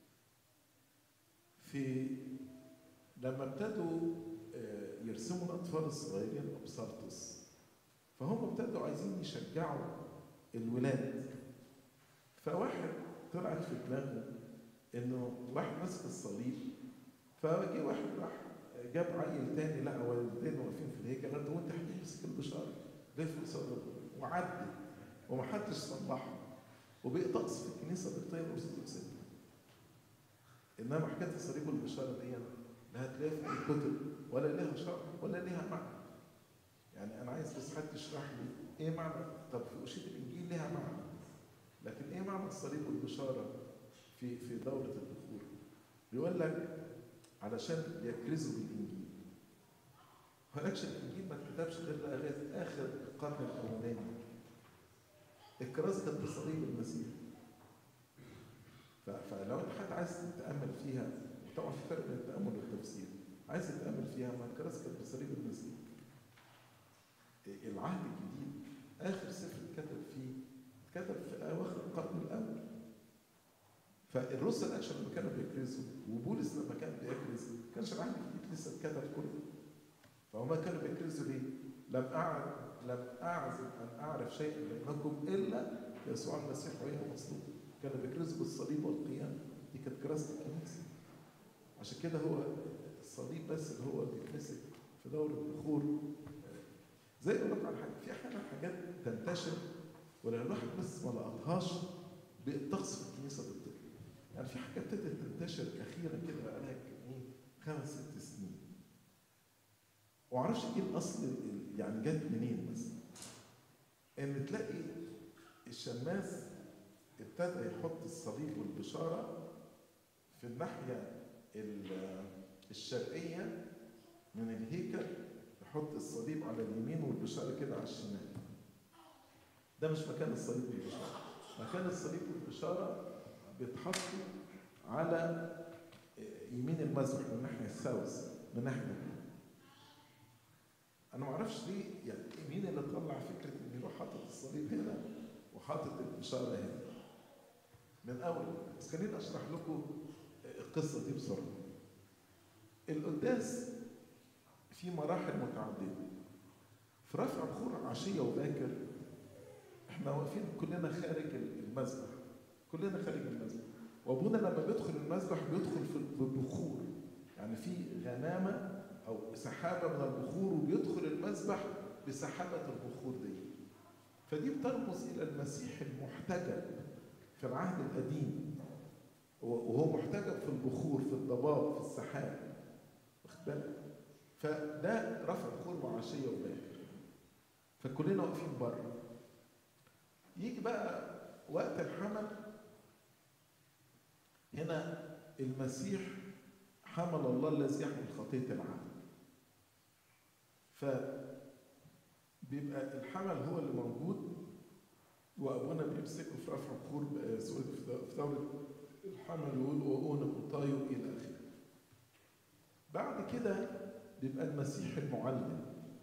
في لما ابتدوا يرسموا الاطفال الصغيرين ابسارتوس، فهم ابتدوا عايزين يشجعوا الولاد. فواحد طلعت في دماغه انه واحد ماسك الصليب، فجي واحد راح جاب عيل تاني لقى والدين واقفين في الهيكل، قال له وانت هتمسك البشاره ليه في قصاد وعدي ومحدش صلحه. وبقي طقس في الكنيسه القبطيه الارثوذكسيه. انما حكايه الصليب والبشاره دي لا هتلاقيها في اي كتب ولا لها شرح ولا لها معنى. يعني انا عايز بس حد يشرح لي ايه معنى. طب في أشية الانجيل لها معنى، لكن ايه معنى الصليب والبشاره في في دوره البخور؟ بيقول لك علشان يكرزوا بالانجيل. هناكش الانجيل ما اتكتبش غير لغايه اخر القرن الاولاني. الكرازه كانت بصليب المسيح. فلو انت حد عايز تتامل فيها، وطبعا في فرق بين التامل والتفسير، عايز تتامل فيها، ما الكرازه كانت بصليب المسيح. العهد الجديد اخر سفر اتكتب فيه اتكتب في اواخر القرن الاول. فالرسل اكشن لما كانوا بيكرزوا، وبولس لما كان بيكرز، ما كانش العهد الجديد لسه اتكتب كله. فهم كانوا بيكرزوا ليه؟ لم اعرف لم اعزم ان اعرف شيئا منكم الا يسوع المسيح وهو مصلوب. كانوا بيكرزوا بالصليب والقيامه. دي كانت كرازه الكنيسه. عشان كده هو الصليب بس اللي هو بيتمسك في دوره البخور. زي اقول لك على حاجه، في احيانا حاجات تنتشر ولا الواحد بس ما لقطهاش بالطقس في الكنيسه بالطبع. يعني في حاجات ابتدت تنتشر اخيرا كده بقى لها ايه خمس ست سنين. ومعرفش ايه الاصل يعني جت منين مثلا. ان تلاقي الشماس ابتدى يحط الصليب والبشاره في الناحيه الشرقيه من الهيكل، يحط الصليب على اليمين والبشاره كده على الشمال. ده مش مكان الصليب والبشاره. مكان الصليب والبشاره بيتحطوا على يمين المذبح من الناحيه الساوث، من ناحيه انا ما اعرفش ليه، يعني مين اللي طلع فكره ان يروح حاطط الصليب هنا وحاطط البشاره هنا من اول. بس خليني اشرح لكم القصه دي بسرعه. القداس في مراحل متعدده. في رفع بخور عشيه وباكر احنا واقفين كلنا خارج المذبح، كلنا خارج المذبح، وابونا لما بيدخل المذبح بيدخل في البخور، يعني في غمامه او سحابه من البخور وبيدخل المذبح بسحابه البخور دي. فدي بترمز الى المسيح المحتجب في العهد القديم، وهو محتجب في البخور في الضباب في السحاب، واخد بالك؟ فده رفع بخور وعشيه وباكر، فكلنا واقفين بره. يجي بقى وقت الحمل، هنا المسيح حمل الله الذي يحمل خطيه العالم. فبيبقى الحمل هو اللي موجود، وابونا بيمسكه في رفع بخور في دوره الحمل ويقول واؤون قطايو الى اخره. بعد كده بيبقى المسيح المعلم،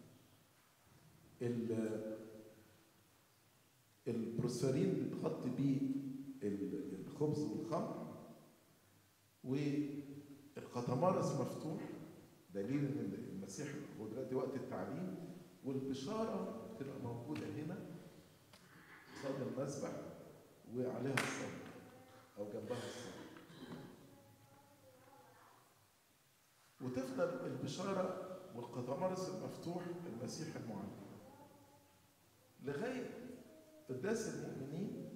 البروسفرين بتغطي بيه الخبز والخمر، والقطمارس مفتوح دليل ان المسيح هو دلوقتي وقت التعليم، والبشاره بتبقى موجوده هنا قصاد المذبح وعليها الصليب او جنبها الصليب. تفضل البشاره والقطمارس المفتوح المسيح المعلم لغايه قداس المؤمنين.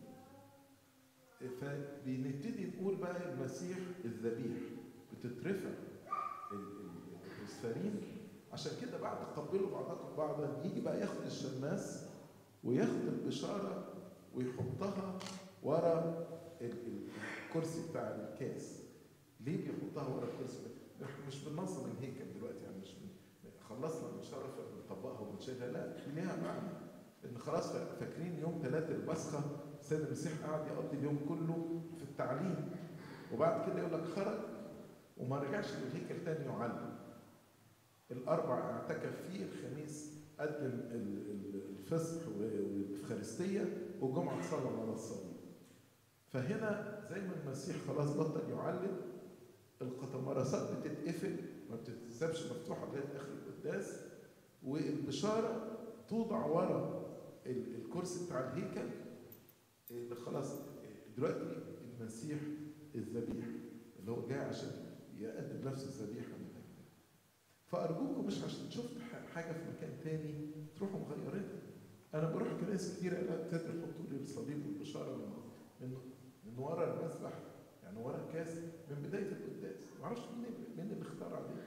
فبنبتدي نقول بقى المسيح الذبيح، بتترفع الاسفارين. عشان كده بعد قبلوا بعضكم بعضا يجي بقى ياخد الشماس وياخد البشاره ويحطها ورا الكرسي بتاع الكاس. ليه بيحطها ورا الكرسي؟ احنا مش بننظم الهيكل دلوقتي، يعني مش خلصنا البشاره فبنطبقها وبنشيلها، لا في ليها معنى. ان خلاص فاكرين يوم ثلاثة البصخه السيد المسيح قعد يقضي اليوم كله في التعليم، وبعد كده يقول لك خرج وما رجعش للهيكل تاني يعلم. الاربع اعتكف فيه، الخميس قدم الفصح والافخارستيه، والجمعه صلى على الصليب. فهنا زي ما المسيح خلاص بطل يعلم، القطمرسات بتتقفل ما بتتسابش مفتوحه لغايه اخر القداس، والبشاره توضع ورا الكرسي بتاع الهيكل اللي خلاص دلوقتي المسيح الذبيح اللي هو جاي عشان يقدم نفسه ذبيحه من اجلنا. فارجوكم مش عشان شفت حاجه في مكان تاني تروحوا مغيرينها. انا بروح كنائس كتير ابتدوا يحطوا لي الصليب والبشاره من من من ورا المسبح، يعني ورا الكاس من بدايه القداس. ما اعرفش مين مين اللي اخترع دي.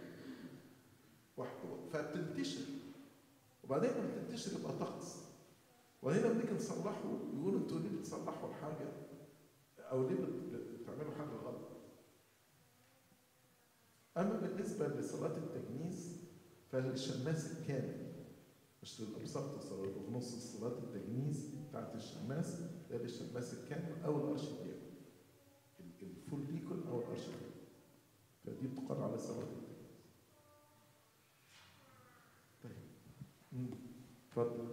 فبتنتشر، وبعدين لما تنتشر يبقى طقس. وهنا بنيجي نصلحه يقولوا انتوا ليه بتصلحوا الحاجه او ليه بتعملوا حاجه غلط. اما بالنسبه لصلاه التجنيس فالشماس الكامل، مش للابسط الصلاه في نص صلاه التجنيس بتاعت الشماس، ده للشماس الكامل او الارشدياكون، الفول ديكون او الارشدياكون. فدي بتقال على صلاه التجنيس. طيب اتفضل.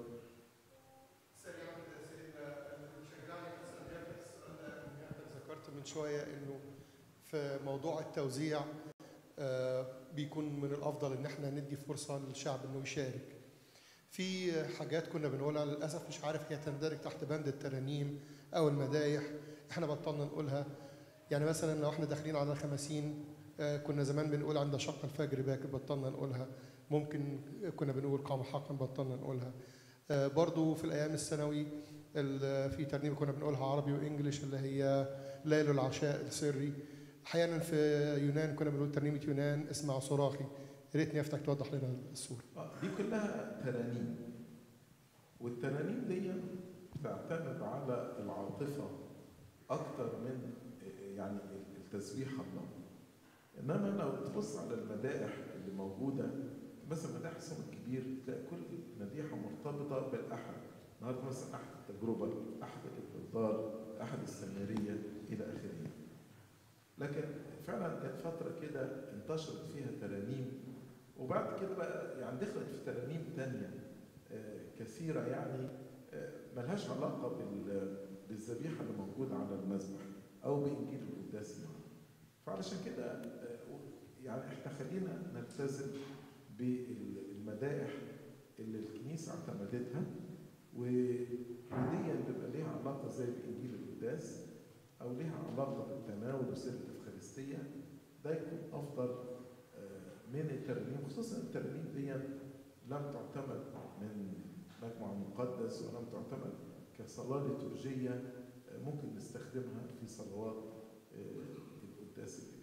ذكرت من شويه انه في موضوع التوزيع آه بيكون من الافضل ان احنا ندي فرصه للشعب انه يشارك. في حاجات كنا بنقولها للاسف مش عارف هي تندرج تحت بند الترانيم او المدايح، احنا بطلنا نقولها. يعني مثلا لو احنا داخلين على الخمسين آه كنا زمان بنقول عند شق الفجر باكر، بطلنا نقولها. ممكن كنا بنقول قام حقا، بطلنا نقولها. آه برضو في الايام الثانوي في ترنيمه كنا بنقولها عربي وانجليش اللي هي ليل العشاء السري. احيانا في يونان كنا بنقول ترنيمه يونان اسمع صراخي. يا ريت نفتك توضح لنا الصوره. دي كلها ترانيم، والترانيم دي بتعتمد على العاطفه اكتر من يعني التسبيح الله. انما لو تبص على المدائح اللي موجوده مثلا مداح الصوم الكبير تلاقي كل مديحه مرتبطه بالاحد. النهارده مثلا احد التجربه، احد الانتظار، احد السامريه الى اخره. لكن فعلا كانت فتره كده انتشرت فيها ترانيم، وبعد كده بقى يعني دخلت في ترانيم ثانيه كثيره يعني ملهاش علاقه بالذبيحه اللي موجوده على المذبح او بانجيل القداس. فعلشان كده يعني احنا خلينا نلتزم بالمدائح اللي الكنيسه اعتمدتها، ودي بيبقى ليها علاقه زي بانجيل القداس او ليها علاقه بالتناول وسر الافخارستيه. ده يكون افضل من الترانيم، خصوصا الترانيم دي لم تعتمد من مجمع مقدس ولم تعتمد كصلاه ليتورجيه ممكن نستخدمها في صلوات القداس الالهي.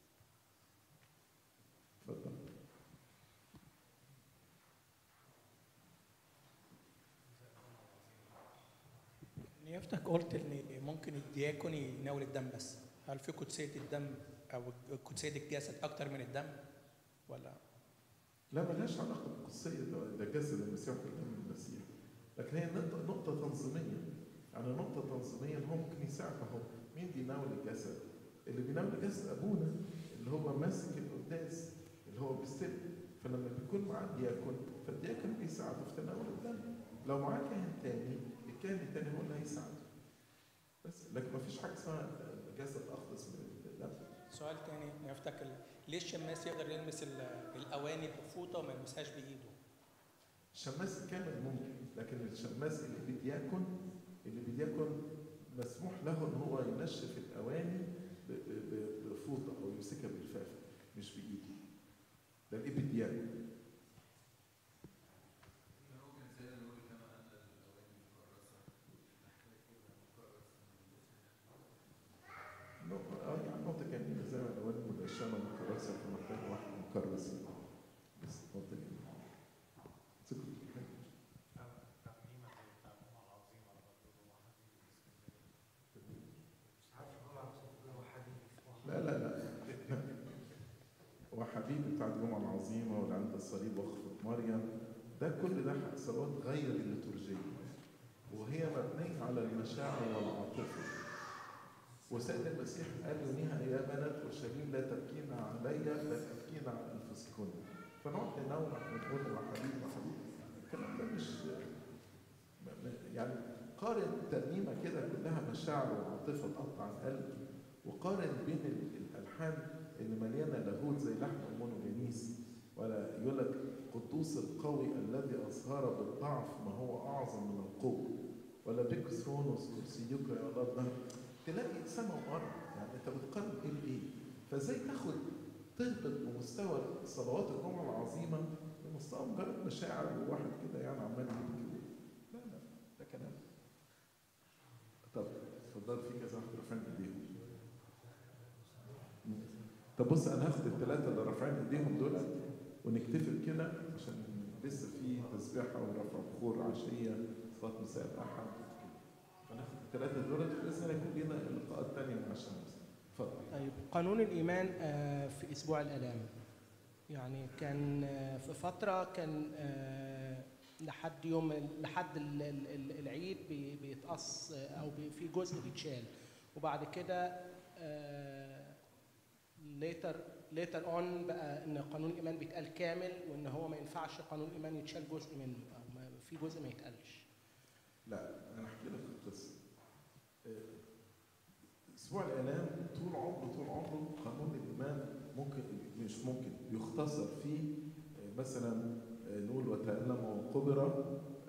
اتفضل. نيافتك قلت ان ممكن الدياكون يناول الدم بس، هل في قدسيه الدم او قدسيه الجسد اكتر من الدم ولا؟ لا ملهاش علاقه بالقدسيه، ده جسد المسيح ودم المسيح، لكن هي نقطه تنظيميه. يعني نقطه تنظيميه هو ممكن يساعد. اهو مين بيناول الجسد؟ اللي بيناول الجسد ابونا اللي هو ماسك القداس اللي هو بيستلم. فلما بيكون معاه دياكون فالدياكون بيساعده في تناول الدم. لو معاه كاهن تاني الكاهن التاني هو اللي هيساعده. بس لكن ما فيش حاجه اسمها جسد اقدس من الدم. سؤال تاني نفتكر، ليه الشماس يقدر يلمس الاواني بفوطه وما يلمسهاش بايده؟ الشماس الكامل ممكن، لكن الشماس اللي بيدياكون اللي بيدياكون مسموح له ان هو ينشف الاواني بفوطه او يمسكها بالفافه مش بايده. ده الإبديان. اه يعني نقطة جميلة زي ما الأواني مدشنة مكرسة فمحتاج واحد مكرس بس نقطة جميلة. لا لا لا وحبيبي بتاع الجمعة العظيمة واللي عند الصليب وخفة مريم، ده كل ده صلوات غير الليتورجية وهي مبنية على المشاعر والعاطفة. وسيد المسيح قال يونيها يا بنات اورشليم لا تبكين علي بل تبكين على انفسكن. فنقعد ننوع ونقول يا حبيبي يا حبيبي، الكلام ده مش يعني قارن ترنيمه كده كلها مشاعر وعاطفه تقطع القلب، وقارن بين الالحان اللي مليانه لاهوت زي لحن المونوجينيس، ولا يقول لك قدوس القوي الذي اظهر بالضعف ما هو اعظم من القوه، ولا بيك ثرونوس كرسيك يا الله الظهر. تلاقي سما وارض، يعني انت بتقارن ايه بايه؟ فازاي تاخد تهبط بمستوى صلوات الجمعه العظيمه لمستوى مجرد مشاعر وواحد كده يعني عمال يبكي؟ لا لا ده كلام. طب اتفضل، في كذا واحد رافعين ايديهم. طب بص انا هاخد الثلاثه اللي رافعين ايديهم دول ونكتفي بكده عشان لسه في تسبيحه ورفع بخور عشيه صلاه مساء الاحد. هناخد الثلاثه دول باذن الله يكون لنا لقاءات ثانيه مع الشمس. اتفضل. طيب قانون الايمان في اسبوع الالام، يعني كان في فتره كان لحد يوم لحد العيد بيتقص او في جزء بيتشال، وبعد كده ليتر ليتر اون بقى ان قانون الايمان بيتقال كامل، وان هو ما ينفعش قانون الايمان يتشال جزء منه او في جزء ما يتقالش. لا انا احكي لك القصه. اسبوع الالام طول عمره طول عمره قانون الايمان ممكن مش ممكن يختصر فيه مثلا نقول وتألم وقبر،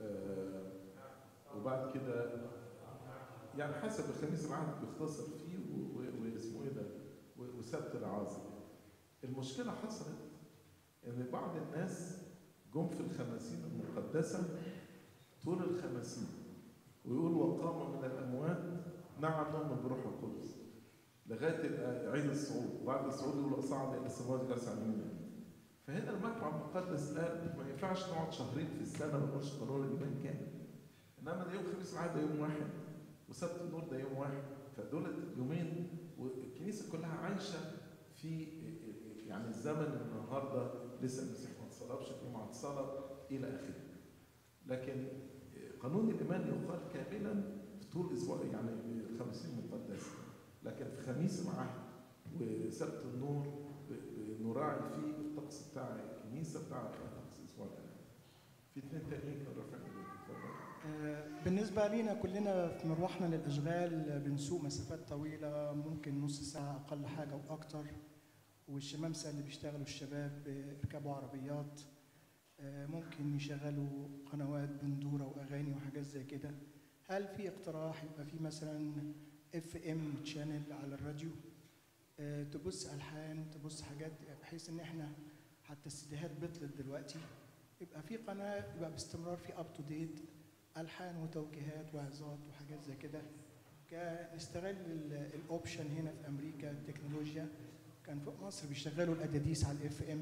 وبعد كده يعني حسب الخميس العهد بيختصر فيه واسمه ايه ده وسبت العازل. المشكله حصلت ان بعض الناس جم في الخماسين المقدسه طول الخماسين ويقول وقام من الاموات نعم نؤمن بروح القدس لغايه عيد الصعود، وبعد الصعود يقول صعد الى السماوات جالس عن يمين. فهنا المجمع المقدس قال ما ينفعش نقعد شهرين في السنه ما نقولش قانون الايمان كامل، انما ده يوم خميس العهد ده يوم واحد وسبت النور ده يوم واحد، فدول يومين والكنيسه كلها عايشه في يعني الزمن النهارده لسه المسيح ما اتصلبش، الجمعه اتصلب الى اخره. لكن قانون الايمان يقال كاملا في طول اسبوع يعني الخمسين مقدسه، لكن في خميس العهد وسبت النور نراعي فيه الطقس بتاع الكنيسه بتاع طقس اسبوع الالام. في اثنين تانيين كانوا رافعين ايديهم. بالنسبه لينا كلنا في مروحنا للاشغال بنسوق مسافات طويله، ممكن نص ساعه اقل حاجه واكتر، والشمامسه اللي بيشتغلوا الشباب بيركبوا عربيات ممكن يشغلوا قنوات بندوره واغاني وحاجات زي كده. هل في اقتراح يبقى في مثلا اف ام تشانل على الراديو تبص الحان تبص حاجات، بحيث ان احنا حتى السيديهات بطلت دلوقتي، يبقى في قناه يبقى باستمرار في اب تو ديت الحان وتوجيهات وعظات وحاجات زي كده. نستغل الاوبشن هنا في امريكا التكنولوجيا، كان في مصر بيشغلوا الاداديس على الاف ام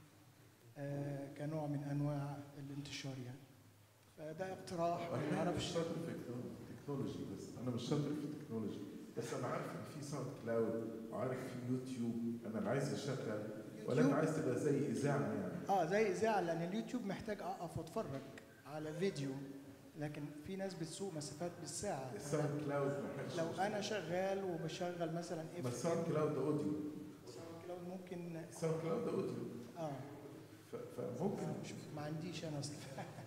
كنوع من انواع الانتشار يعني. فده اقتراح ما اعرفش شاطر في التكنولوجي، بس انا مش شاطر في التكنولوجي، بس انا عارف ان في ساوند كلاود وعارف في يوتيوب. انا اللي عايز اشغل ولا انت عايز تبقى زي اذاعه يعني؟ اه زي اذاعه، لان اليوتيوب محتاج اقف واتفرج على فيديو، لكن في ناس بتسوق مسافات بالساعه. الساوند كلاود لو انا شغال وبشغل مثلا اف بس الساوند كلاود ده اوديو. الساوند كلاود ممكن الساوند كلاود ده اوديو اه فممكن ما عنديش انا اصلا.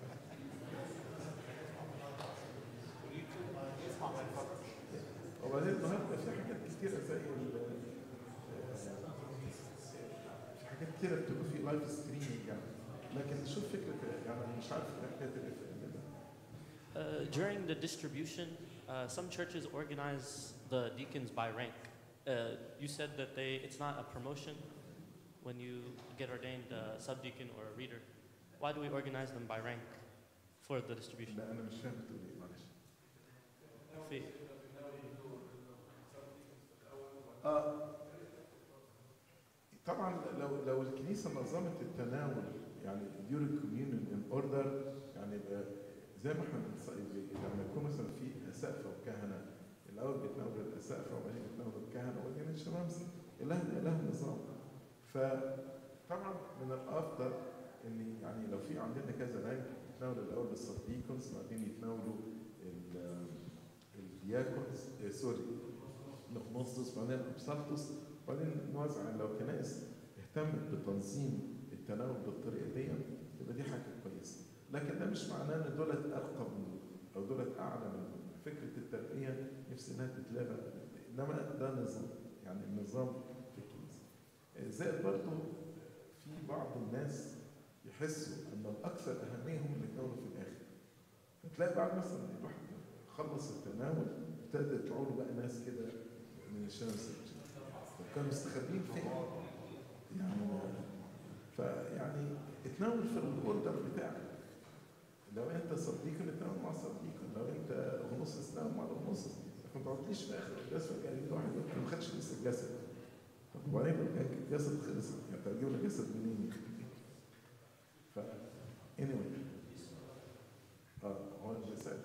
وبعدين النهارده في حاجات كتيره زي في حاجات كتيره بتبقى في لايف ستريمينج يعني، لكن شوف فكره يعني مش عارف حكايه الاف ام ده. During the distribution, uh, some churches organize the deacons by rank. Uh, you said that they it's not a promotion. when you get ordained a subdeacon or a reader, why do we organize them by rank for the distribution? لا أنا مش فاهم بتقول إيه معلش. في آه طبعا لو لو الكنيسة نظمت التناول يعني during communion in order يعني زي ما احنا لما يكون مثلا في أسقفة وكهنة الأول بيتناولوا الأسقفة وبعدين بيتناولوا الكهنة وبعدين الشمامسة إله إله نظام. فطبعا من الأفضل إن يعني لو في عندنا كذا رانك يتناولوا الأول السبديكونز وبعدين يتناولوا الدياكونز سوري نخنصص وبعدين الأبسلطس وبعدين نوزع. لو كنائس اهتمت بتنظيم التناول بالطريقة دي يبقى دي حاجة كويسة. لكن ده مش معناه إن دولت أرقى من أو دولت أعلى من فكرة الترقية نفسي إنها تتلغى، إنما ده نظام يعني النظام في الكنيسة. زائد برضه في بعض الناس يحسوا إن الأكثر أهمية هم اللي يتناولوا في الآخر. فتلاقي بعد مثلا الواحد خلص التناول ابتدى يطلعوا له بقى ناس كده من الشمس كانوا مستخبين فين؟ يعني فيعني اتناول في الأوردر بتاعك. لو انت صديقا اتناول مع صديقا، لو انت غنوص اتناول مع الغنوص، لكن ما تقعدليش في اخر الجلسه فجاه يجي واحد يقول ما خدش لسه الجسد. طب وبعدين كان الجسد خلص يعني هتجيب لك جسد منين؟ ف anyway اه هو الجسد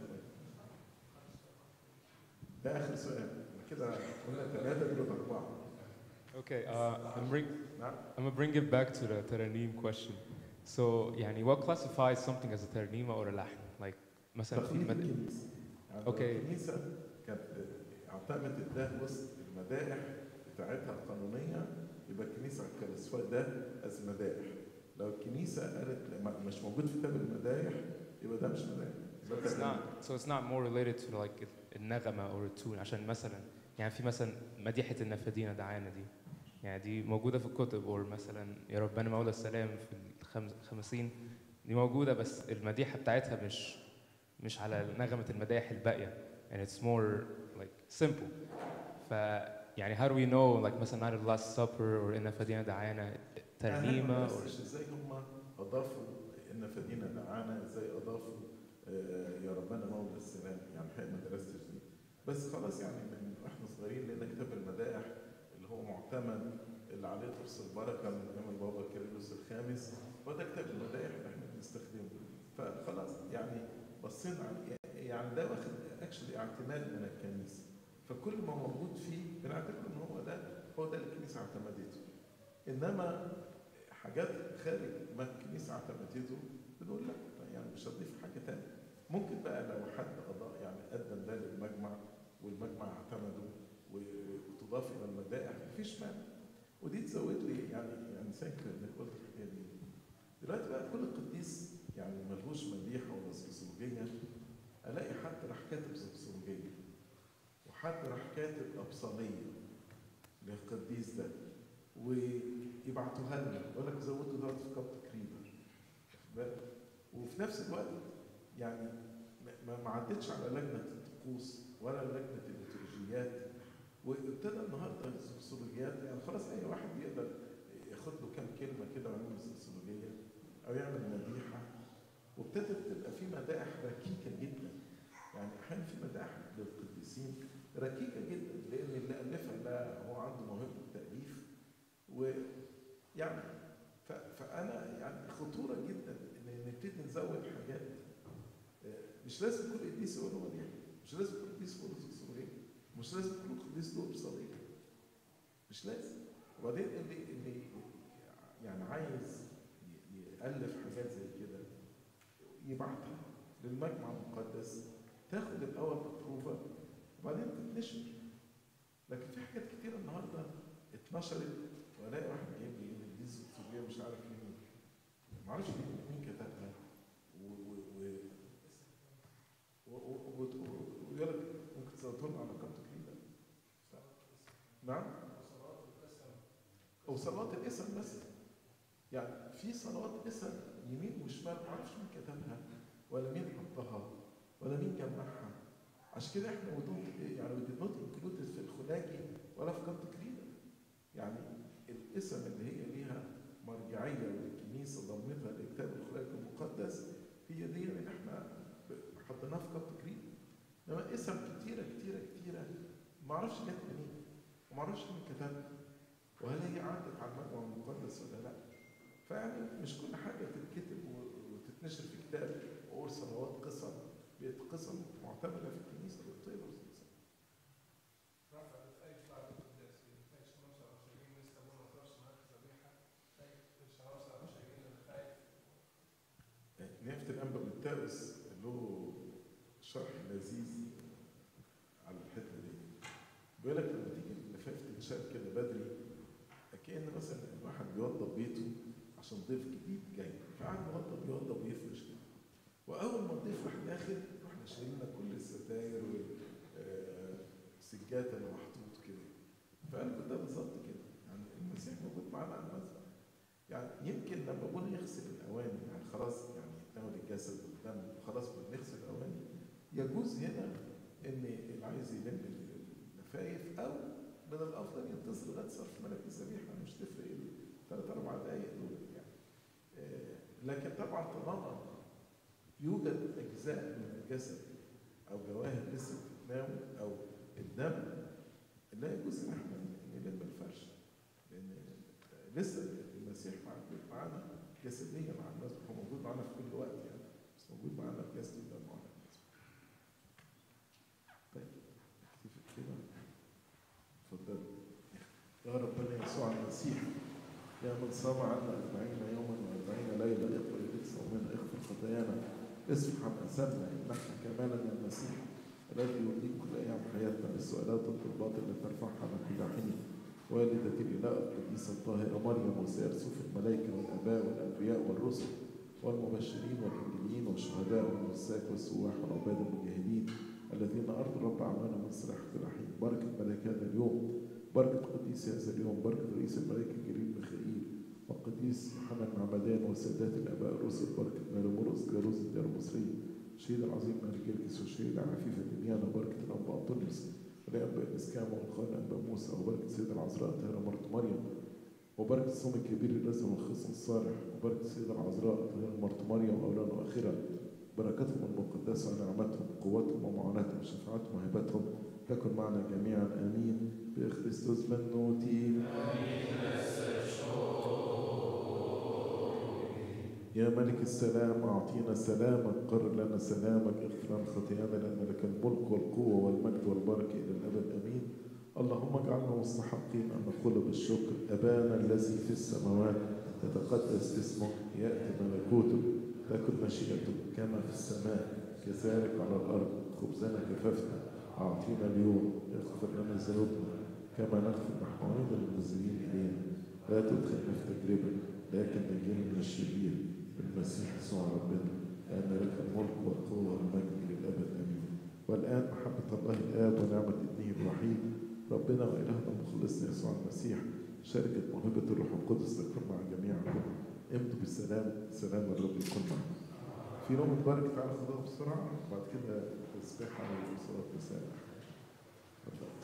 ده اخر سؤال كده قلنا ثلاثه دول اربعه. Okay, uh, I'm, bring, I'm gonna bring it back to the ترانيم question. So, يعني what classifies something as a ترنيمة or a لحن? Like مثلا في مد... الكنيسة. Okay. الكنيسة كانت اعتمدت ده وسط المدائح بتاعتها القانونية يبقى الكنيسة كلاسيفاي ده از مدائح. لو الكنيسة قالت مش موجود في كتاب المدائح يبقى ده مش مدائح. So it's not so it's not more related to like النغمة or التون عشان مثلا يعني في مثلا مديحة النفادين دعانا دي يعني دي موجودة في الكتب or مثلا يا ربنا مولى السلام في الخمسين دي موجودة بس المديحة بتاعتها مش مش على نغمة المدائح الباقية and it's more like simple. ف يعني how do we know like مثلا not the last supper or النفادين دعانا ترنيمة or ازاي هم أضافوا النفادين دعانا ازاي أضافوا يا ربنا مولى السلام يعني حقيقة ما درستش دي بس خلاص يعني من احنا صغيرين لقينا كتاب المدائح اللي هو معتمد اللي عليه ترس البركه من ايام البابا كيرلس الخامس وده كتاب المدائح اللي احنا بنستخدمه. فخلاص يعني بصينا يعني ده واخد اكشلي اعتماد من الكنيسه فكل ما موجود فيه بنعتبر ان هو ده هو ده اللي الكنيسه اعتمدته. انما حاجات خارج ما الكنيسه اعتمدته بنقول لا يعني مش هضيف حاجه ثانيه. ممكن بقى لو حد اضاء يعني قدم ده للمجمع والمجمع اعتمده وتضاف الى المدائح مفيش مانع. ودي تزود لي يعني يعني سانك انك قلت الحكايه دي. دلوقتي بقى كل قديس يعني ملهوش مديحه ولا زوجيه الاقي حد راح كاتب زوجيه وحد راح كاتب ابصاليه للقديس ده ويبعتوها لنا يقول لك زودوا دلوقتي في كابتك ريدر وفي نفس الوقت يعني ما عدتش على لجنه الطقوس ولا لجنه الليتورجيات وابتدى النهارده السوسيولوجيات يعني خلاص اي واحد يقدر ياخد له كام كلمه كده ويعمل سوسيولوجيه او يعمل مديحه وابتدت تبقى في مدائح ركيكه جدا يعني احيانا في مدائح للقديسين ركيكه جدا لان اللي الفها ده هو عنده موهبه التاليف ويعني فانا يعني خطوره جدا ان نبتدي نزود حاجات مش لازم كل قديس يقول له مديحه مش لازم كل قديس يقول له سوسيولوجيه مش لازم كل قديس له بصليب مش لازم. وبعدين اللي اللي يعني عايز يألف حاجات زي كده يبعتها للمجمع المقدس تاخد الاول ابروفال وبعدين تتنشر. لكن في حاجات كتير النهارده اتنشرت والاقي واحد جايب لي ان دي سوسيولوجيه مش عارف مين ما اعرفش مين كتبها و ويقول لك ممكن تزودهم على كابتك ريدر. نعم؟ او صلوات الاسم بس يعني في صلوات اسم يمين وشمال ما اعرفش مين كتبها ولا مين حطها ولا مين جمعها. عشان كده احنا ودون يعني we did not include في الخلاجي ولا في كابتك ريدر. يعني الاسم اللي هي ليها هي دي اللي احنا حطيناها في كابتك ريد. انما اسم كتيره كتيره كتيره ما اعرفش جت منين وما اعرفش مين كتبها وهل هي عدت على المجمع المقدس ولا لا. فيعني مش كل حاجه تتكتب وتتنشر في كتاب وقول صلوات قصر بقت قصم معتمده في الكنيسه القبطيه. نيافة الأنبا متاوس له شرح لذيذ على الحتة دي. بيقول لك لما تيجي اللفاف تتشال كده بدري كأن مثلا الواحد بيوضب بيته عشان ضيف جديد جاي، فقعد يوضب يوضب ويفرش كده. وأول ما الضيف راح داخل رحنا شايلين كل الستاير والسجاد اللي محطوط كده. فقال ده بالظبط كده، يعني المسيح موجود معانا على المذبح. يعني يمكن لما ابونا يغسل الاواني يعني خلاص يعني يتناول الجسد والدم خلاص بنغسل الاواني، يجوز هنا ان اللي عايز يلم اللفايف او من الافضل ينتظر لغايه صرف ملك الذبيحه، مش تفرق ثلاث اربع دقائق دول يعني. آه لكن طبعا طالما يوجد اجزاء من الجسد او جواهر لسه بتتناول او الدم، لا يجوز ان احنا نلم الفرش، لان لسه المسيح موجود معانا جسديا مع المذبح، هو موجود معانا في كل وقت يعني، بس موجود معانا في جسد الدم على المذبح. طيب اكتفي كده. اتفضل. يا ربنا يسوع المسيح يا من صام عنا أربعين يوما وأربعين ليلة اغفر لك صومنا اغفر خطايانا اسمح عن أثامنا امنحنا كمالا من المسيح الذي يرضيك كل أيام حياتنا بالسؤالات والطلبات التي ترفعها على كل حين. والدة الإله القديسة الطاهرة مريم وسائر صوف الملائكة والآباء والأنبياء والرسل والمبشرين والإنجيليين والشهداء والمساك والسواح والعباد المجاهدين الذين أرضوا رب أعمالهم من صلاح كل حين. بركة ملاك هذا اليوم، بركة قديس هذا اليوم، بركة رئيس الملائكة الجليل ميخائيل والقديس يوحنا المعمدان وسادات الآباء الرسل، بركة مارمورس جاروس الدار المصري الشهيد العظيم مارجيركس والشهيد عفيفة دميانا، بركة الأنبا أنطونيوس والأنبا إسكام والقائد أنبا موسى، وبركة السيدة العذراء طاهرة مرت مريم، وبركة الصوم الكبير الرزق والخصم الصالح، وبركة السيدة العذراء طاهرة مرت مريم أولا وآخرا. بركتهم المقدسة ونعمتهم وقوتهم ومعونتهم وشفاعتهم وهبتهم تكن معنا جميعا آمين. بخريستوس بنوتي يا ملك السلام أعطينا سلامك، قرر لنا سلامك، اغفر لنا خطايانا لأن لك الملك والقوة والمجد والبركة إلى الأبد آمين. اللهم اجعلنا مستحقين أن نقول بالشكر أبانا الذي في السماوات يتقدس اسمك يأتي ملكوتك تكن مشيئتك كما في السماء كذلك على الأرض. خبزنا كفافنا أعطينا اليوم، اغفر لنا ذنوبنا كما نغفر نحن أيضا للمذنبين إلينا، لا تدخلنا في تجربة لكن نجينا من الشرير بالمسيح يسوع ربنا، لأن لك الملك والقوة والمجد للأبد آمين. والآن محبة الله الآب ونعمة ابنه الوحيد ربنا وإلهنا مخلصنا يسوع المسيح شركة موهبة الروح القدس تكون مع جميعكم. امضوا بالسلام، سلام الرب يكون معكم. في نوم مبارك تعالى خدوها بسرعة، بعد كده تسبيحة وصلاة مساء.